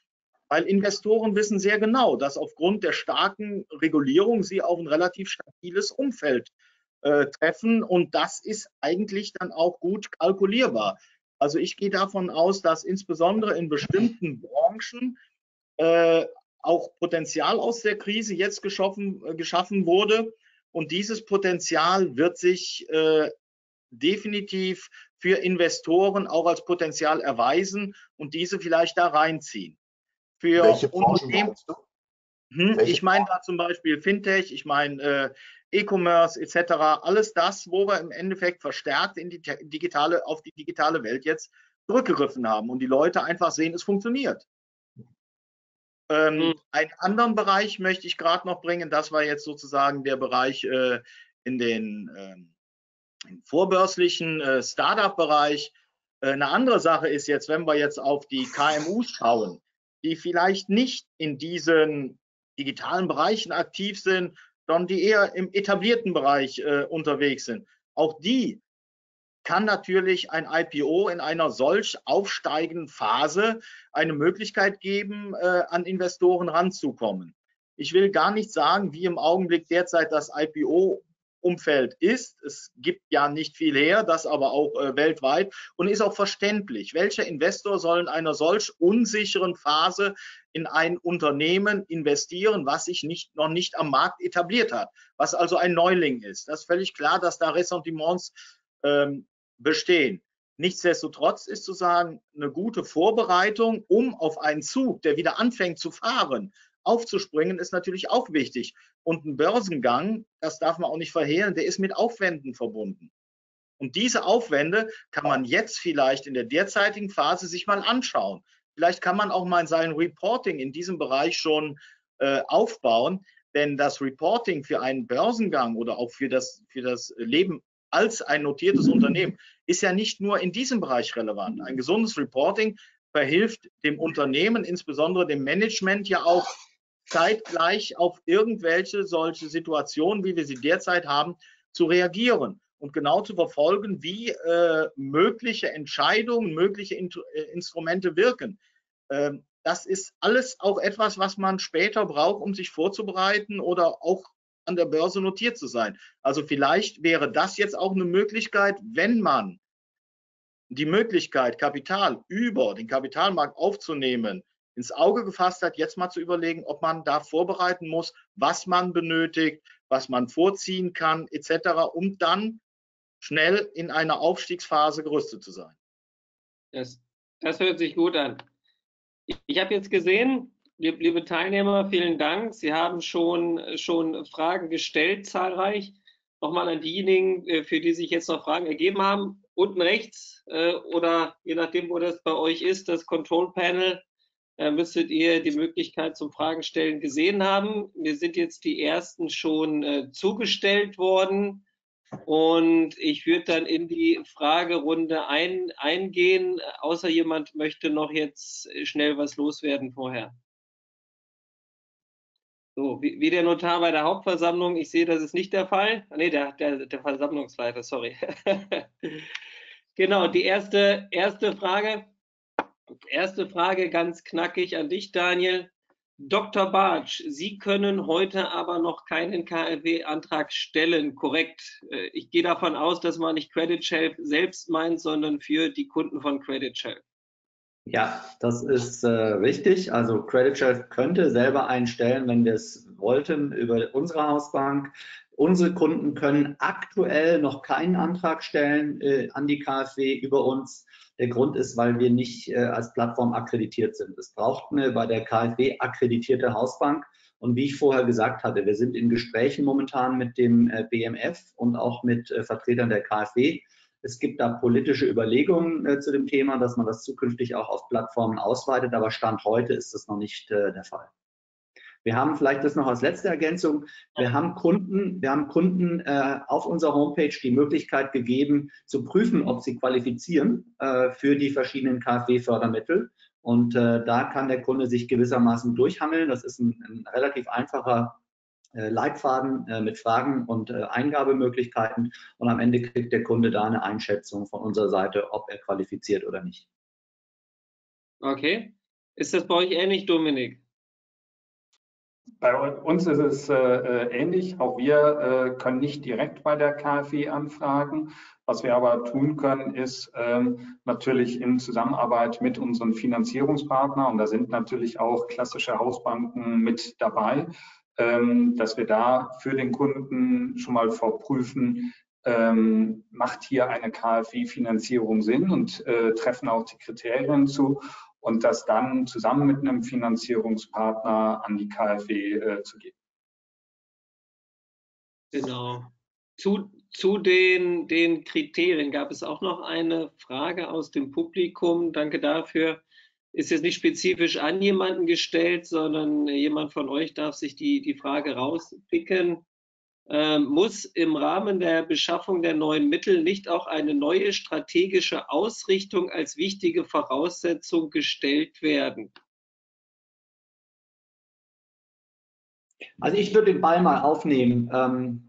Weil Investoren wissen sehr genau, dass aufgrund der starken Regulierung sie auf ein relativ stabiles Umfeld äh, treffen und das ist eigentlich dann auch gut kalkulierbar. Also ich gehe davon aus, dass insbesondere in bestimmten Branchen äh, auch Potenzial aus der Krise jetzt geschaffen, äh, geschaffen wurde und dieses Potenzial wird sich äh, definitiv für Investoren auch als Potenzial erweisen und diese vielleicht da reinziehen. Für Welche Branchen Unternehmen, meinst du? hm, Welche ich meine da zum Beispiel Fintech, ich meine äh, E-Commerce et cetera. Alles das, wo wir im Endeffekt verstärkt in die digitale, auf die digitale Welt jetzt zurückgegriffen haben und die Leute einfach sehen, es funktioniert. Ähm, Mhm. einen anderen Bereich möchte ich gerade noch bringen, das war jetzt sozusagen der Bereich äh, in den ähm, im vorbörslichen äh, Startup-Bereich. Äh, eine andere Sache ist jetzt, wenn wir jetzt auf die K M Us schauen, die vielleicht nicht in diesen digitalen Bereichen aktiv sind, sondern die eher im etablierten Bereich äh, unterwegs sind. Auch die kann natürlich ein I P O in einer solch aufsteigenden Phase eine Möglichkeit geben, äh, an Investoren ranzukommen. Ich will gar nicht sagen, wie im Augenblick derzeit das I P O-Umfeld ist. Es gibt ja nicht viel her, das aber auch äh, weltweit und ist auch verständlich. Welcher Investor soll in einer solch unsicheren Phase in ein Unternehmen investieren, was sich nicht, noch nicht am Markt etabliert hat, was also ein Neuling ist? Das ist völlig klar, dass da Ressentiments ähm, bestehen. Nichtsdestotrotz ist zu sagen, eine gute Vorbereitung, um auf einen Zug, der wieder anfängt zu fahren, aufzuspringen, ist natürlich auch wichtig. Und ein Börsengang, das darf man auch nicht verhehlen, der ist mit Aufwänden verbunden. Und diese Aufwände kann man jetzt vielleicht in der derzeitigen Phase sich mal anschauen. Vielleicht kann man auch mal sein Reporting in diesem Bereich schon äh, aufbauen, denn das Reporting für einen Börsengang oder auch für das, für das Leben als ein notiertes Unternehmen ist ja nicht nur in diesem Bereich relevant. Ein gesundes Reporting verhilft dem Unternehmen, insbesondere dem Management, ja auch zeitgleich auf irgendwelche solche Situationen, wie wir sie derzeit haben, zu reagieren und genau zu verfolgen, wie äh, mögliche Entscheidungen, mögliche In äh, Instrumente wirken. Ähm, das ist alles auch etwas, was man später braucht, um sich vorzubereiten oder auch an der Börse notiert zu sein. Also vielleicht wäre das jetzt auch eine Möglichkeit, wenn man die Möglichkeit, Kapital über den Kapitalmarkt aufzunehmen, ins Auge gefasst hat, jetzt mal zu überlegen, ob man da vorbereiten muss, was man benötigt, was man vorziehen kann, et cetera, um dann schnell in einer Aufstiegsphase gerüstet zu sein. Das, das hört sich gut an. Ich, ich habe jetzt gesehen, liebe, liebe Teilnehmer, vielen Dank. Sie haben schon, schon Fragen gestellt, zahlreich. Nochmal an diejenigen, für die sich jetzt noch Fragen ergeben haben. Unten rechts äh, oder je nachdem, wo das bei euch ist, das Control Panel, äh, müsstet ihr die Möglichkeit zum Fragen stellen gesehen haben. Mir sind jetzt die ersten schon äh, zugestellt worden. Und ich würde dann in die Fragerunde ein, eingehen, außer jemand möchte noch jetzt schnell was loswerden vorher. So, wie, wie der Notar bei der Hauptversammlung, ich sehe, das ist nicht der Fall. Nee, der, der, der Versammlungsleiter, sorry. Genau, die erste, erste Frage. Erste Frage ganz knackig an dich, Daniel. Doktor Bartsch, Sie können heute aber noch keinen K f W-Antrag stellen, korrekt? Ich gehe davon aus, dass man nicht Credit Shelf selbst meint, sondern für die Kunden von Credit Shelf. Ja, das ist äh, richtig. Also Credit Shelf könnte selber einstellen, wenn wir es wollten, über unsere Hausbank. Unsere Kunden können aktuell noch keinen Antrag stellen äh, an die K f W über uns. Der Grund ist, weil wir nicht äh, als Plattform akkreditiert sind. Es braucht eine bei der K f W akkreditierte Hausbank. Und wie ich vorher gesagt hatte, wir sind in Gesprächen momentan mit dem äh, B M F und auch mit äh, Vertretern der K f W. Es gibt da politische Überlegungen äh, zu dem Thema, dass man das zukünftig auch auf Plattformen ausweitet, aber Stand heute ist das noch nicht äh, der Fall. Wir haben vielleicht das noch als letzte Ergänzung. Wir haben Kunden, wir haben Kunden äh, auf unserer Homepage die Möglichkeit gegeben, zu prüfen, ob sie qualifizieren äh, für die verschiedenen K f W-Fördermittel. Und äh, da kann der Kunde sich gewissermaßen durchhangeln. Das ist ein, ein relativ einfacher äh, Leitfaden äh, mit Fragen und äh, Eingabemöglichkeiten. Und am Ende kriegt der Kunde da eine Einschätzung von unserer Seite, ob er qualifiziert oder nicht. Okay. Ist das bei euch ähnlich, Dominik? Bei uns ist es äh, ähnlich. Auch wir äh, können nicht direkt bei der K f W anfragen. Was wir aber tun können, ist ähm, natürlich in Zusammenarbeit mit unseren Finanzierungspartnern, und da sind natürlich auch klassische Hausbanken mit dabei, ähm, dass wir da für den Kunden schon mal vorprüfen, ähm, macht hier eine K f W-Finanzierung Sinn, und äh, treffen auch die Kriterien zu. Und das dann zusammen mit einem Finanzierungspartner an die K f W äh, zu geben. Genau. Zu, zu den, den Kriterien gab es auch noch eine Frage aus dem Publikum. Danke dafür. Ist jetzt nicht spezifisch an jemanden gestellt, sondern jemand von euch darf sich die, die Frage rauspicken. Ähm, muss im Rahmen der Beschaffung der neuen Mittel nicht auch eine neue strategische Ausrichtung als wichtige Voraussetzung gestellt werden? Also ich würde den Ball mal aufnehmen. Ähm,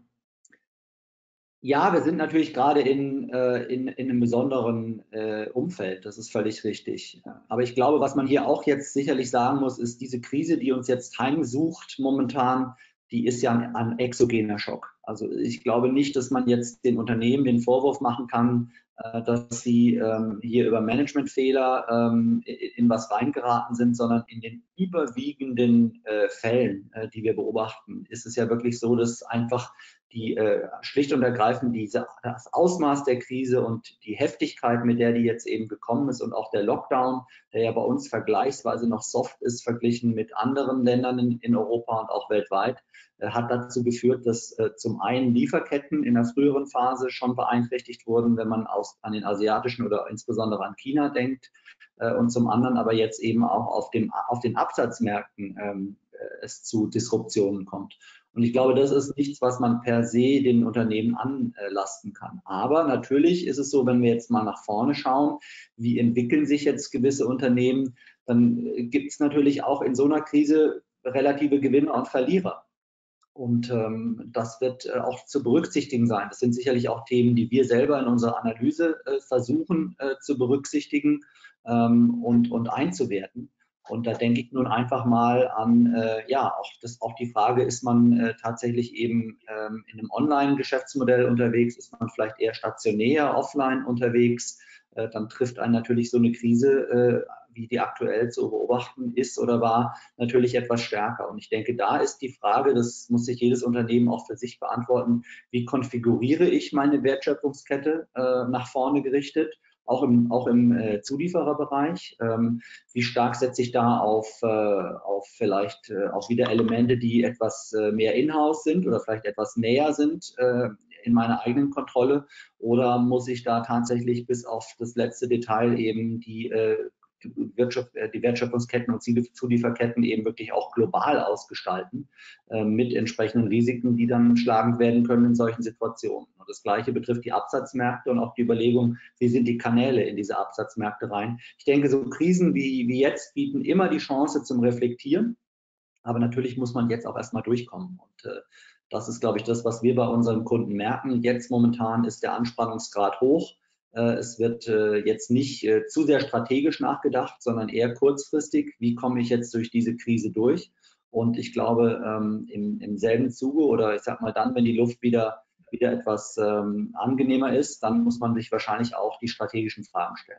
ja, wir sind natürlich gerade in, äh, in, in einem besonderen äh, Umfeld, das ist völlig richtig. Aber ich glaube, was man hier auch jetzt sicherlich sagen muss, ist, diese Krise, die uns jetzt heimsucht momentan, die ist ja ein, ein exogener Schock. Also ich glaube nicht, dass man jetzt den Unternehmen den Vorwurf machen kann, äh, dass sie ähm, hier über Managementfehler ähm, in was reingeraten sind, sondern in den überwiegenden äh, Fällen, äh, die wir beobachten, ist es ja wirklich so, dass einfach die äh, schlicht und ergreifend diese, das Ausmaß der Krise und die Heftigkeit, mit der die jetzt eben gekommen ist, und auch der Lockdown, der ja bei uns vergleichsweise noch soft ist, verglichen mit anderen Ländern in, in Europa und auch weltweit, äh, hat dazu geführt, dass äh, zum einen Lieferketten in der früheren Phase schon beeinträchtigt wurden, wenn man aus, an den asiatischen oder insbesondere an China denkt, äh, und zum anderen aber jetzt eben auch auf, dem, auf den Absatzmärkten ähm, es zu Disruptionen kommt. Und ich glaube, das ist nichts, was man per se den Unternehmen anlasten kann. Aber natürlich ist es so, wenn wir jetzt mal nach vorne schauen, wie entwickeln sich jetzt gewisse Unternehmen, dann gibt es natürlich auch in so einer Krise relative Gewinner und Verlierer. Und ähm, das wird äh, auch zu berücksichtigen sein. Das sind sicherlich auch Themen, die wir selber in unserer Analyse äh, versuchen äh, zu berücksichtigen ähm, und, und einzuwerten. Und da denke ich nun einfach mal an, äh, ja, auch, das, auch die Frage, ist man äh, tatsächlich eben ähm, in einem Online-Geschäftsmodell unterwegs, ist man vielleicht eher stationär, offline unterwegs, äh, dann trifft einen natürlich so eine Krise, äh, wie die aktuell zu beobachten ist oder war, natürlich etwas stärker. Und ich denke, da ist die Frage, das muss sich jedes Unternehmen auch für sich beantworten, wie konfiguriere ich meine Wertschöpfungskette äh, nach vorne gerichtet? Auch im, auch im äh, Zuliefererbereich. Ähm, wie stark setze ich da auf, äh, auf vielleicht äh, auch wieder Elemente, die etwas äh, mehr in-house sind oder vielleicht etwas näher sind äh, in meiner eigenen Kontrolle? Oder muss ich da tatsächlich bis auf das letzte Detail eben die äh, Wirtschaft, die Wertschöpfungsketten und Zulieferketten eben wirklich auch global ausgestalten, äh, mit entsprechenden Risiken, die dann schlagend werden können in solchen Situationen. Und das Gleiche betrifft die Absatzmärkte und auch die Überlegung, wie sind die Kanäle in diese Absatzmärkte rein. Ich denke, so Krisen wie, wie jetzt bieten immer die Chance zum Reflektieren, aber natürlich muss man jetzt auch erstmal durchkommen. Und äh, das ist, glaube ich, das, was wir bei unseren Kunden merken. Jetzt momentan ist der Anspannungsgrad hoch. Es wird jetzt nicht zu sehr strategisch nachgedacht, sondern eher kurzfristig. Wie komme ich jetzt durch diese Krise durch? Und ich glaube, im, im selben Zuge oder ich sag mal dann, wenn die Luft wieder, wieder etwas angenehmer ist, dann muss man sich wahrscheinlich auch die strategischen Fragen stellen.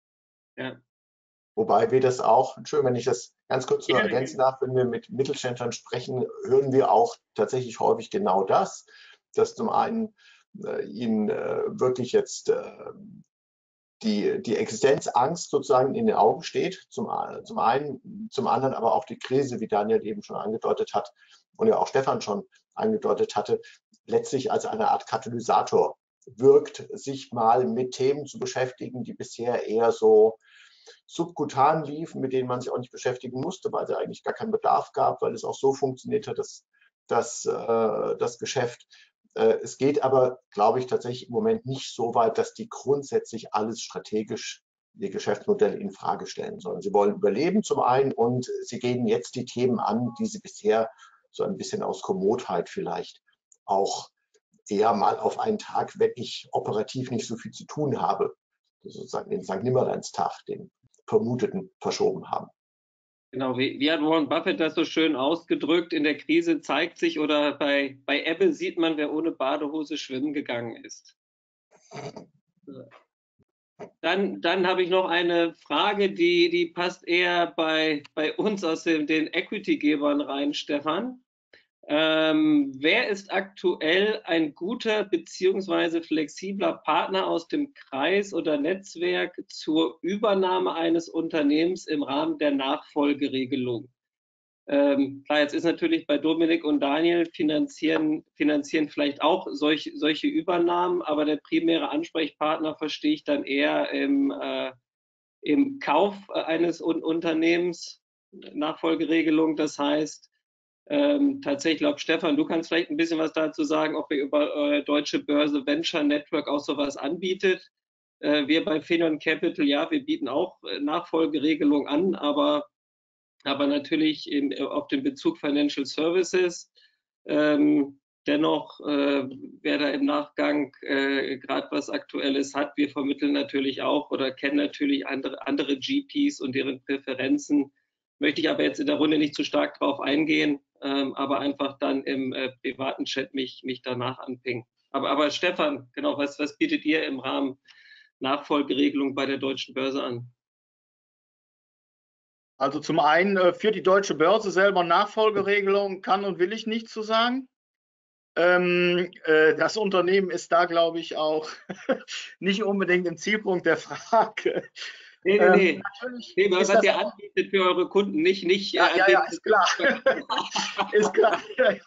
Ja. Wobei wir das auch, Entschuldigung, wenn ich das ganz kurz nur ergänzen darf, wenn wir mit Mittelständlern sprechen, hören wir auch tatsächlich häufig genau das, dass zum einen äh, ihnen äh, wirklich jetzt äh, die, die Existenzangst sozusagen in den Augen steht, zum, zum einen, zum anderen aber auch die Krise, wie Daniel eben schon angedeutet hat und ja auch Stefan schon angedeutet hatte, letztlich als eine Art Katalysator wirkt, sich mal mit Themen zu beschäftigen, die bisher eher so subkutan liefen, mit denen man sich auch nicht beschäftigen musste, weil es eigentlich gar keinen Bedarf gab, weil es auch so funktioniert hat, dass, dass äh, das Geschäft. Äh, es geht aber, glaube ich, tatsächlich im Moment nicht so weit, dass die grundsätzlich alles strategisch ihr Geschäftsmodell in Frage stellen sollen. Sie wollen überleben zum einen und sie gehen jetzt die Themen an, die sie bisher so ein bisschen aus Kommodheit vielleicht auch eher mal auf einen Tag, wenn ich operativ nicht so viel zu tun habe, sozusagen den Sankt Nimmerleinstag, den vermuteten, verschoben haben. Genau, wie, wie hat Warren Buffett das so schön ausgedrückt? In der Krise zeigt sich, oder bei, bei Ebbe sieht man, wer ohne Badehose schwimmen gegangen ist. Dann, dann habe ich noch eine Frage, die, die passt eher bei, bei uns aus den, den Equity-Gebern rein, Stefan. Ähm, wer ist aktuell ein guter beziehungsweise flexibler Partner aus dem Kreis oder Netzwerk zur Übernahme eines Unternehmens im Rahmen der Nachfolgeregelung? Ähm, klar, jetzt ist natürlich bei Dominik und Daniel finanzieren, finanzieren vielleicht auch solch, solche Übernahmen, aber der primäre Ansprechpartner verstehe ich dann eher im, äh, im Kauf eines Un Unternehmens, Nachfolgeregelung. Das heißt, ähm, tatsächlich, ich glaube, Stefan, du kannst vielleicht ein bisschen was dazu sagen, ob ihr über eure deutsche Börse Venture Network auch sowas anbietet. Äh, wir bei Phenon Capital, ja, wir bieten auch äh, Nachfolgeregelung an, aber aber natürlich in, auf den Bezug Financial Services. Ähm, dennoch, äh, wer da im Nachgang äh, gerade was Aktuelles hat, wir vermitteln natürlich auch oder kennen natürlich andere, andere G Ps und deren Präferenzen. Möchte ich aber jetzt in der Runde nicht zu stark drauf eingehen, ähm, aber einfach dann im äh, privaten Chat mich, mich danach anpingen. Aber, aber Stefan, genau, was, was bietet ihr im Rahmen Nachfolgeregelung bei der Deutschen Börse an? Also zum einen äh, für die Deutsche Börse selber Nachfolgeregelung kann und will ich nichts zu sagen. Ähm, äh, das Unternehmen ist da, glaube ich, auch nicht unbedingt im Zielpunkt der Frage. Nee, nee, ähm, nee. Natürlich nee was ist das ihr anbietet für eure Kunden, nicht, nicht ja, äh, ja, ja, ist klar. ist klar.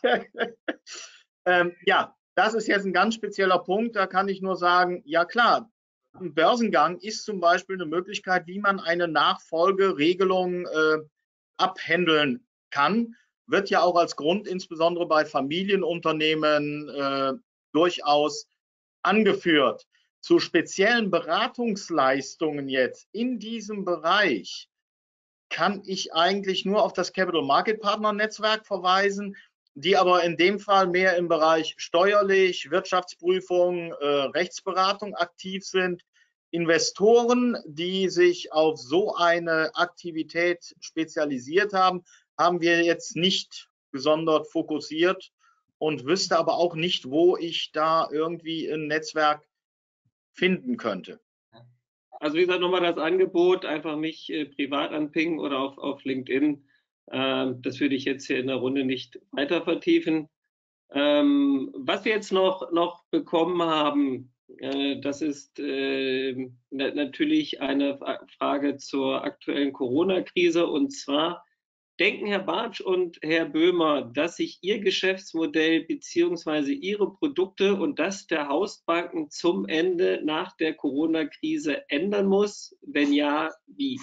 ähm, ja, das ist jetzt ein ganz spezieller Punkt. Da kann ich nur sagen, ja klar, ein Börsengang ist zum Beispiel eine Möglichkeit, wie man eine Nachfolgeregelung äh, abhandeln kann. Wird ja auch als Grund insbesondere bei Familienunternehmen äh, durchaus angeführt. Zu speziellen Beratungsleistungen jetzt in diesem Bereich kann ich eigentlich nur auf das Capital Market Partner Netzwerk verweisen, die aber in dem Fall mehr im Bereich steuerlich, Wirtschaftsprüfung, äh, Rechtsberatung aktiv sind. Investoren, die sich auf so eine Aktivität spezialisiert haben, haben wir jetzt nicht gesondert fokussiert und wüsste aber auch nicht, wo ich da irgendwie ein Netzwerk finden könnte. Also wie gesagt, nochmal das Angebot, einfach mich äh, privat anpingen oder auf, auf LinkedIn. Ähm, das würde ich jetzt hier in der Runde nicht weiter vertiefen. Ähm, was wir jetzt noch, noch bekommen haben, äh, das ist äh, na, natürlich eine Frage zur aktuellen Corona-Krise. Und zwar, denken Herr Bartsch und Herr Böhmer, dass sich Ihr Geschäftsmodell bzw. Ihre Produkte und das der Hausbanken zum Ende nach der Corona-Krise ändern muss? Wenn ja, wie?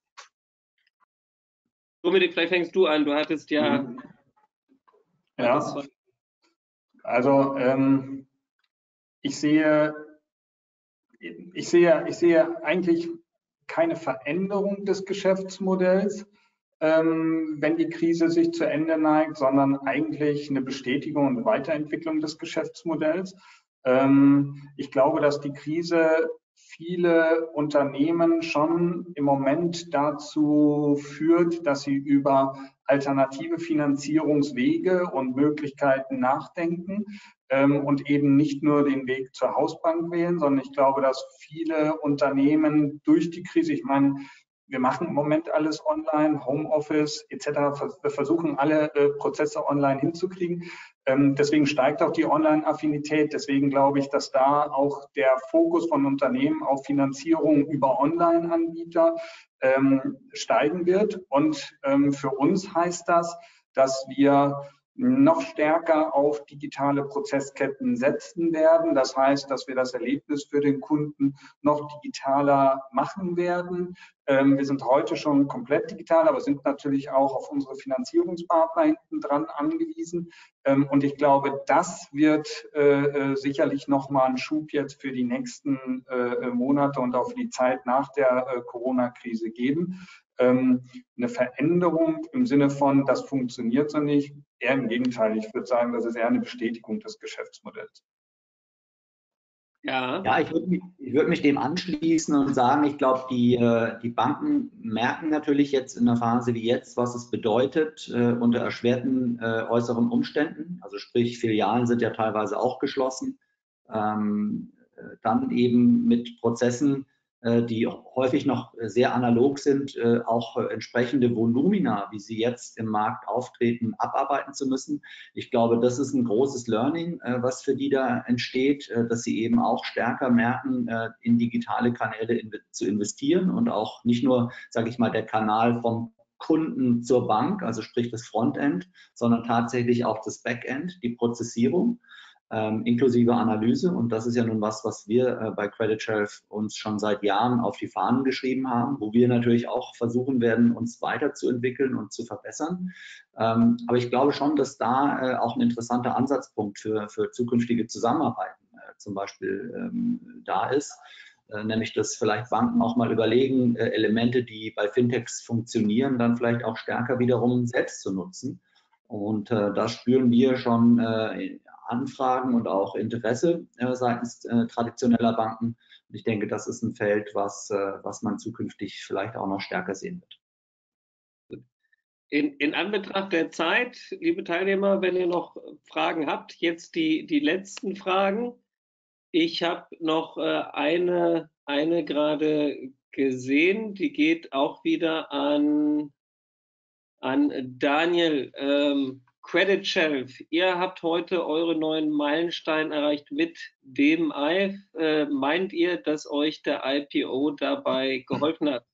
Dominik, vielleicht fängst du an. Du hattest ja. Ja, also ähm, ich sehe, ich sehe, ich sehe eigentlich keine Veränderung des Geschäftsmodells, ähm, wenn die Krise sich zu Ende neigt, sondern eigentlich eine Bestätigung und Weiterentwicklung des Geschäftsmodells. Ähm, ich glaube, dass die Krise viele Unternehmen schon im Moment dazu führt, dass sie über alternative Finanzierungswege und Möglichkeiten nachdenken ähm, und eben nicht nur den Weg zur Hausbank wählen, sondern ich glaube, dass viele Unternehmen durch die Krise, ich meine, wir machen im Moment alles online, Homeoffice et cetera. Wir versuchen alle äh, Prozesse online hinzukriegen. Ähm, deswegen steigt auch die Online-Affinität. Deswegen glaube ich, dass da auch der Fokus von Unternehmen auf Finanzierung über Online-Anbieter ähm, steigen wird. Und ähm, für uns heißt das, dass wir noch stärker auf digitale Prozessketten setzen werden. Das heißt, dass wir das Erlebnis für den Kunden noch digitaler machen werden. Ähm, wir sind heute schon komplett digital, aber sind natürlich auch auf unsere Finanzierungspartner hinten dran angewiesen. Ähm, und ich glaube, das wird äh, sicherlich nochmal einen Schub jetzt für die nächsten äh, Monate und auch für die Zeit nach der äh, Corona-Krise geben. Ähm, eine Veränderung im Sinne von, das funktioniert so nicht, eher im Gegenteil. Ich würde sagen, das ist eher eine Bestätigung des Geschäftsmodells. Ja. Ja, ich würde mich, ich würd mich dem anschließen und sagen, ich glaube, die, die Banken merken natürlich jetzt in einer Phase wie jetzt, was es bedeutet äh, unter erschwerten äh, äußeren Umständen. Also sprich, Filialen sind ja teilweise auch geschlossen. Ähm, dann eben mit Prozessen, äh, die häufig noch sehr analog sind, äh, auch äh, entsprechende Volumina, wie sie jetzt im Markt auftreten, abarbeiten zu müssen. Ich glaube, das ist ein großes Learning, äh, was für die da entsteht, äh, dass sie eben auch stärker merken, äh, in digitale Kanäle in, zu investieren und auch nicht nur, sage ich mal, der Kanal vom Kunden zur Bank, also sprich das Frontend, sondern tatsächlich auch das Backend, die Prozessierung. Ähm, inklusive Analyse. Und das ist ja nun was, was wir äh, bei Credit Shelf uns schon seit Jahren auf die Fahnen geschrieben haben, wo wir natürlich auch versuchen werden, uns weiterzuentwickeln und zu verbessern. Ähm, aber ich glaube schon, dass da äh, auch ein interessanter Ansatzpunkt für, für zukünftige Zusammenarbeiten äh, zum Beispiel ähm, da ist. Äh, nämlich, dass vielleicht Banken auch mal überlegen, äh, Elemente, die bei Fintechs funktionieren, dann vielleicht auch stärker wiederum selbst zu nutzen. Und äh, da spüren wir schon äh, Anfragen und auch Interesse äh, seitens äh, traditioneller Banken. Und ich denke, das ist ein Feld, was, äh, was man zukünftig vielleicht auch noch stärker sehen wird. In, in Anbetracht der Zeit, liebe Teilnehmer, wenn ihr noch Fragen habt, jetzt die, die letzten Fragen. Ich habe noch äh, eine, eine gerade gesehen, die geht auch wieder an, an Daniel. Ähm, Credit Shelf, ihr habt heute eure neuen Meilenstein erreicht mit dem I F. Äh, meint ihr, dass euch der I P O dabei geholfen hat?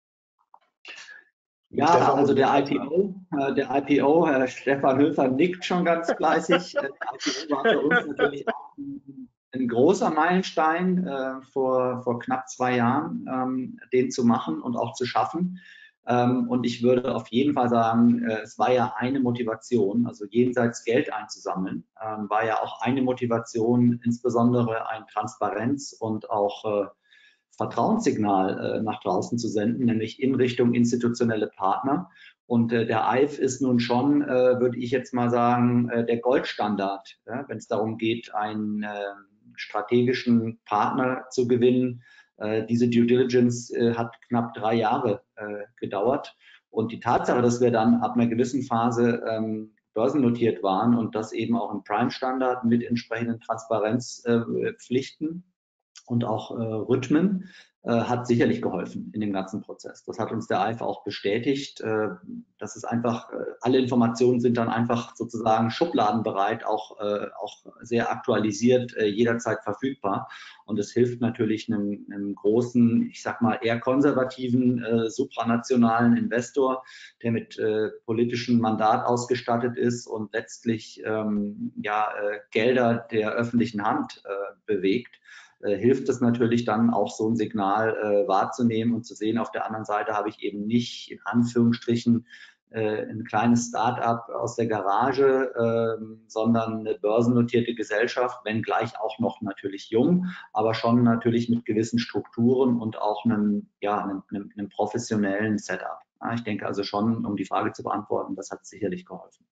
Ja, also der I P O, äh, der I P O, Herr Stefan Höfer nickt schon ganz fleißig. Der I P O war für uns natürlich auch ein, ein großer Meilenstein äh, vor, vor knapp zwei Jahren, ähm, den zu machen und auch zu schaffen. Ähm, und ich würde auf jeden Fall sagen, äh, es war ja eine Motivation, also jenseits Geld einzusammeln, ähm, war ja auch eine Motivation, insbesondere ein Transparenz und auch äh, Vertrauenssignal äh, nach draußen zu senden, nämlich in Richtung institutionelle Partner. Und äh, der I F ist nun schon, äh, würde ich jetzt mal sagen, äh, der Goldstandard, ja, wenn es darum geht, einen äh, strategischen Partner zu gewinnen. Äh, diese Due Diligence äh, hat knapp drei Jahre äh, gedauert. Und die Tatsache, dass wir dann ab einer gewissen Phase ähm, börsennotiert waren und das eben auch im Prime-Standard mit entsprechenden Transparenzpflichten, und auch äh, Rhythmen, äh, hat sicherlich geholfen in dem ganzen Prozess. Das hat uns der I F auch bestätigt. Äh, das ist einfach, äh, alle Informationen sind dann einfach sozusagen schubladenbereit, auch, äh, auch sehr aktualisiert, äh, jederzeit verfügbar. Und es hilft natürlich einem, einem großen, ich sag mal eher konservativen, äh, supranationalen Investor, der mit äh, politischem Mandat ausgestattet ist und letztlich ähm, ja, äh, Gelder der öffentlichen Hand äh, bewegt. Äh, hilft es natürlich dann auch so ein Signal äh, wahrzunehmen und zu sehen, auf der anderen Seite habe ich eben nicht in Anführungsstrichen äh, ein kleines Start-up aus der Garage, äh, sondern eine börsennotierte Gesellschaft, wenngleich auch noch natürlich jung, aber schon natürlich mit gewissen Strukturen und auch einem, ja, einem, einem, einem professionellen Setup. Ja, ich denke also schon, um die Frage zu beantworten, das hat sicherlich geholfen.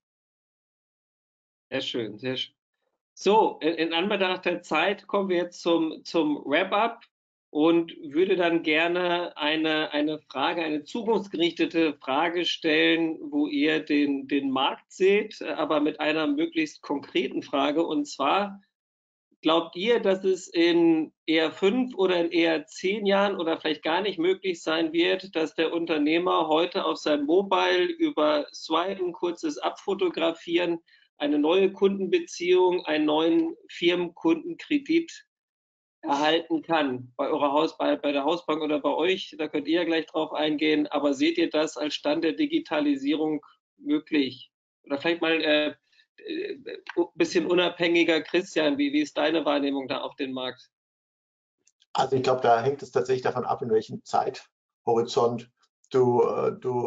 Sehr schön, sehr schön. So, in, in Anbetracht der Zeit kommen wir jetzt zum, zum Wrap-up und würde dann gerne eine, eine Frage, eine zukunftsgerichtete Frage stellen, wo ihr den, den Markt seht, aber mit einer möglichst konkreten Frage. Und zwar, glaubt ihr, dass es in eher fünf oder in eher zehn Jahren oder vielleicht gar nicht möglich sein wird, dass der Unternehmer heute auf sein Mobile über Swipen, kurzes Abfotografieren, eine neue Kundenbeziehung, einen neuen Firmenkundenkredit erhalten kann? Bei eurer Haus, bei, bei der Hausbank oder bei euch, da könnt ihr ja gleich drauf eingehen, aber seht ihr das als Stand der Digitalisierung möglich? Oder vielleicht mal äh, ein bisschen unabhängiger, Christian, wie, wie ist deine Wahrnehmung da auf den Markt? Also ich glaube, da hängt es tatsächlich davon ab, in welchem Zeithorizont du, du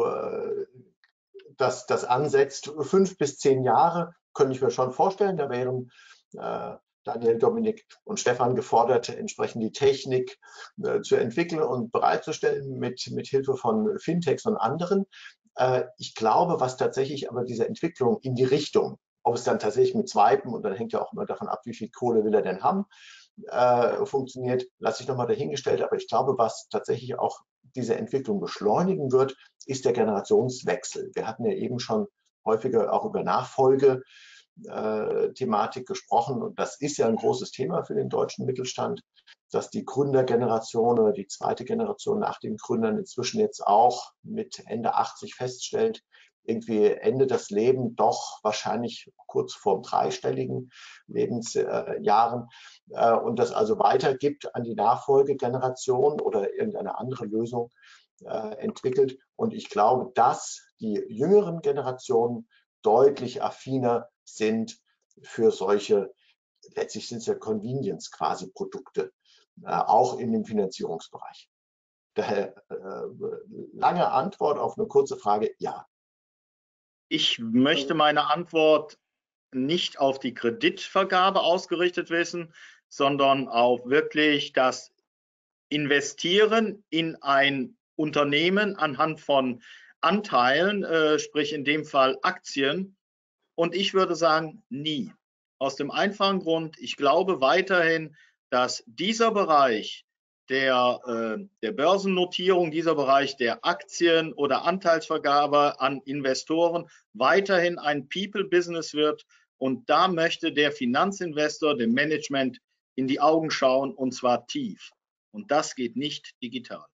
das, das ansetzt. Fünf bis zehn Jahre könnte ich mir schon vorstellen. Da wären äh, Daniel, Dominik und Stefan gefordert, entsprechend die Technik äh, zu entwickeln und bereitzustellen mit, mit Hilfe von Fintechs und anderen. Äh, ich glaube, was tatsächlich aber diese Entwicklung in die Richtung, ob es dann tatsächlich mit Swipen, und dann hängt ja auch immer davon ab, wie viel Kohle will er denn haben, äh, funktioniert, lasse ich nochmal dahingestellt. Aber ich glaube, was tatsächlich auch diese Entwicklung beschleunigen wird, ist der Generationswechsel. Wir hatten ja eben schon häufiger auch über Nachfolge Äh, Thematik gesprochen, und das ist ja ein großes Thema für den deutschen Mittelstand, dass die Gründergeneration oder die zweite Generation nach den Gründern inzwischen jetzt auch mit Ende achtzig feststellt, irgendwie endet das Leben doch wahrscheinlich kurz vor dreistelligen Lebensjahren äh, und das also weitergibt an die Nachfolgegeneration oder irgendeine andere Lösung äh, entwickelt. Und ich glaube, dass die jüngeren Generationen deutlich affiner sind für solche, letztlich sind es ja Convenience quasi Produkte, äh, auch in dem Finanzierungsbereich. Daher äh, lange Antwort auf eine kurze Frage, ja. Ich möchte meine Antwort nicht auf die Kreditvergabe ausgerichtet wissen, sondern auf wirklich das Investieren in ein Unternehmen anhand von Anteilen, äh, sprich in dem Fall Aktien. Und ich würde sagen, nie. Aus dem einfachen Grund, ich glaube weiterhin, dass dieser Bereich der, äh, der Börsennotierung, dieser Bereich der Aktien- oder Anteilsvergabe an Investoren weiterhin ein People-Business wird. Und da möchte der Finanzinvestor dem Management in die Augen schauen, und zwar tief. Und das geht nicht digital.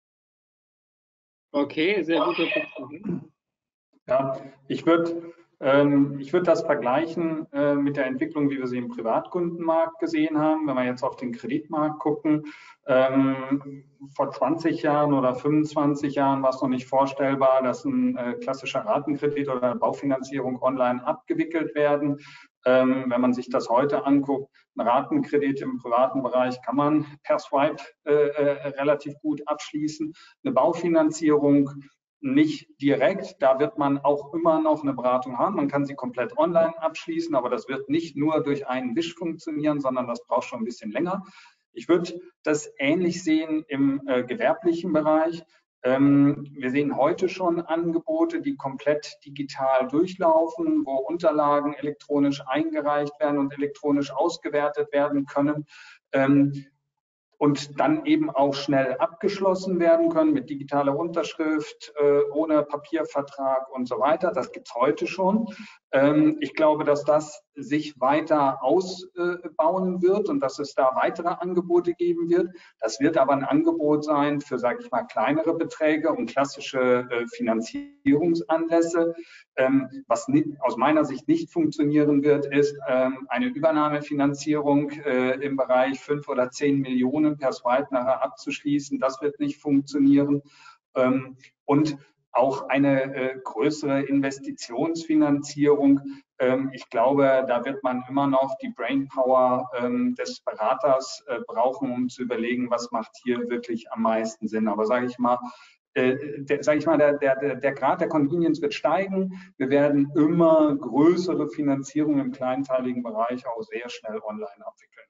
Okay, sehr guter Punkt. Ja, ich würde ähm, ich würd das vergleichen äh, mit der Entwicklung, wie wir sie im Privatkundenmarkt gesehen haben. Wenn wir jetzt auf den Kreditmarkt gucken, ähm, vor zwanzig Jahren oder fünfundzwanzig Jahren war es noch nicht vorstellbar, dass ein äh, klassischer Ratenkredit oder eine Baufinanzierung online abgewickelt werden. Ähm, wenn man sich das heute anguckt, ein Ratenkredit im privaten Bereich kann man per Swipe äh, äh, relativ gut abschließen. Eine Baufinanzierung nicht direkt, da wird man auch immer noch eine Beratung haben. Man kann sie komplett online abschließen, aber das wird nicht nur durch einen Wisch funktionieren, sondern das braucht schon ein bisschen länger. Ich würde das ähnlich sehen im äh, gewerblichen Bereich. Ähm, wir sehen heute schon Angebote, die komplett digital durchlaufen, wo Unterlagen elektronisch eingereicht werden und elektronisch ausgewertet werden können. Ähm, und dann eben auch schnell abgeschlossen werden können mit digitaler Unterschrift, äh, ohne Papiervertrag und so weiter. Das gibt es heute schon. Ähm, ich glaube, dass das sich weiter ausbauen wird und dass es da weitere Angebote geben wird. Das wird aber ein Angebot sein für, sage ich mal, kleinere Beträge und klassische äh, Finanzierungsanlässe. Ähm, was nicht, aus meiner Sicht nicht funktionieren wird, ist ähm, eine Übernahmefinanzierung äh, im Bereich fünf oder zehn Millionen per Swipe nachher abzuschließen. Das wird nicht funktionieren. Ähm, und auch eine äh, größere Investitionsfinanzierung. Ähm, ich glaube, da wird man immer noch die Brainpower ähm, des Beraters äh, brauchen, um zu überlegen, was macht hier wirklich am meisten Sinn. Aber sage ich mal, äh, der, sag ich mal, der, der, der Grad der Convenience wird steigen. Wir werden immer größere Finanzierung im kleinteiligen Bereich auch sehr schnell online abwickeln.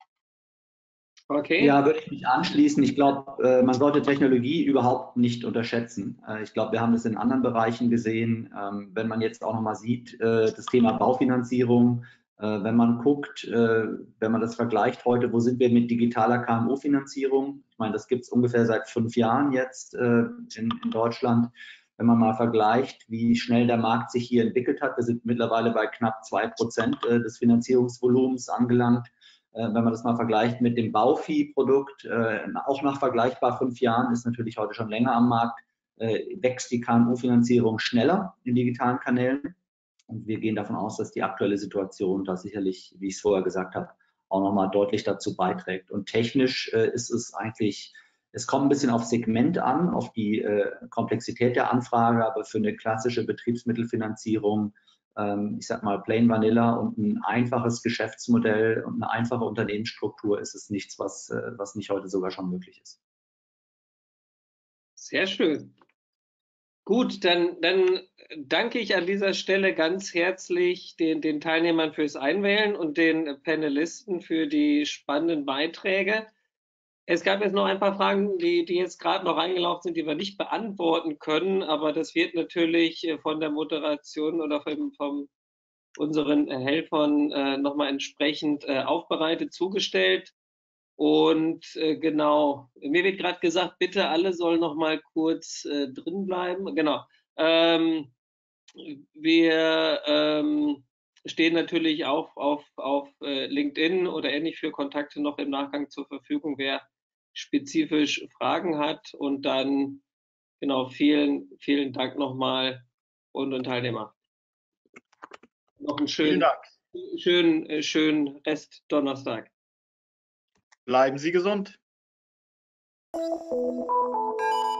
Okay. Ja, würde ich mich anschließen. Ich glaube, man sollte Technologie überhaupt nicht unterschätzen. Ich glaube, wir haben das in anderen Bereichen gesehen. Wenn man jetzt auch nochmal sieht, das Thema Baufinanzierung, wenn man guckt, wenn man das vergleicht heute, wo sind wir mit digitaler K M U-Finanzierung? Ich meine, das gibt es ungefähr seit fünf Jahren jetzt in, in Deutschland. Wenn man mal vergleicht, wie schnell der Markt sich hier entwickelt hat, wir sind mittlerweile bei knapp zwei Prozent des Finanzierungsvolumens angelangt. Wenn man das mal vergleicht mit dem Baufi-Produkt, auch nach vergleichbar fünf Jahren, ist natürlich heute schon länger am Markt, wächst die K M U-Finanzierung schneller in digitalen Kanälen. Und wir gehen davon aus, dass die aktuelle Situation da sicherlich, wie ich es vorher gesagt habe, auch nochmal deutlich dazu beiträgt. Und technisch ist es eigentlich, es kommt ein bisschen auf Segment an, auf die Komplexität der Anfrage, aber für eine klassische Betriebsmittelfinanzierung, ich sag mal plain vanilla und ein einfaches Geschäftsmodell und eine einfache Unternehmensstruktur ist es nichts, was, was nicht heute sogar schon möglich ist. Sehr schön. Gut, dann, dann danke ich an dieser Stelle ganz herzlich den, den Teilnehmern fürs Einwählen und den Panelisten für die spannenden Beiträge. Es gab jetzt noch ein paar Fragen, die, die jetzt gerade noch reingelaufen sind, die wir nicht beantworten können, aber das wird natürlich von der Moderation oder vom, vom unseren Helfern äh, nochmal entsprechend äh, aufbereitet, zugestellt. Und äh, genau, mir wird gerade gesagt, bitte alle sollen noch mal kurz äh, drin bleiben. Genau. Ähm, wir ähm, stehen natürlich auch auf, auf äh, LinkedIn oder ähnlich für Kontakte noch im Nachgang zur Verfügung, wer spezifisch Fragen hat. Und dann, genau, vielen, vielen Dank nochmal und den Teilnehmer. Noch einen schönen, Vielen Dank. schönen, äh, schönen Rest Donnerstag. Bleiben Sie gesund.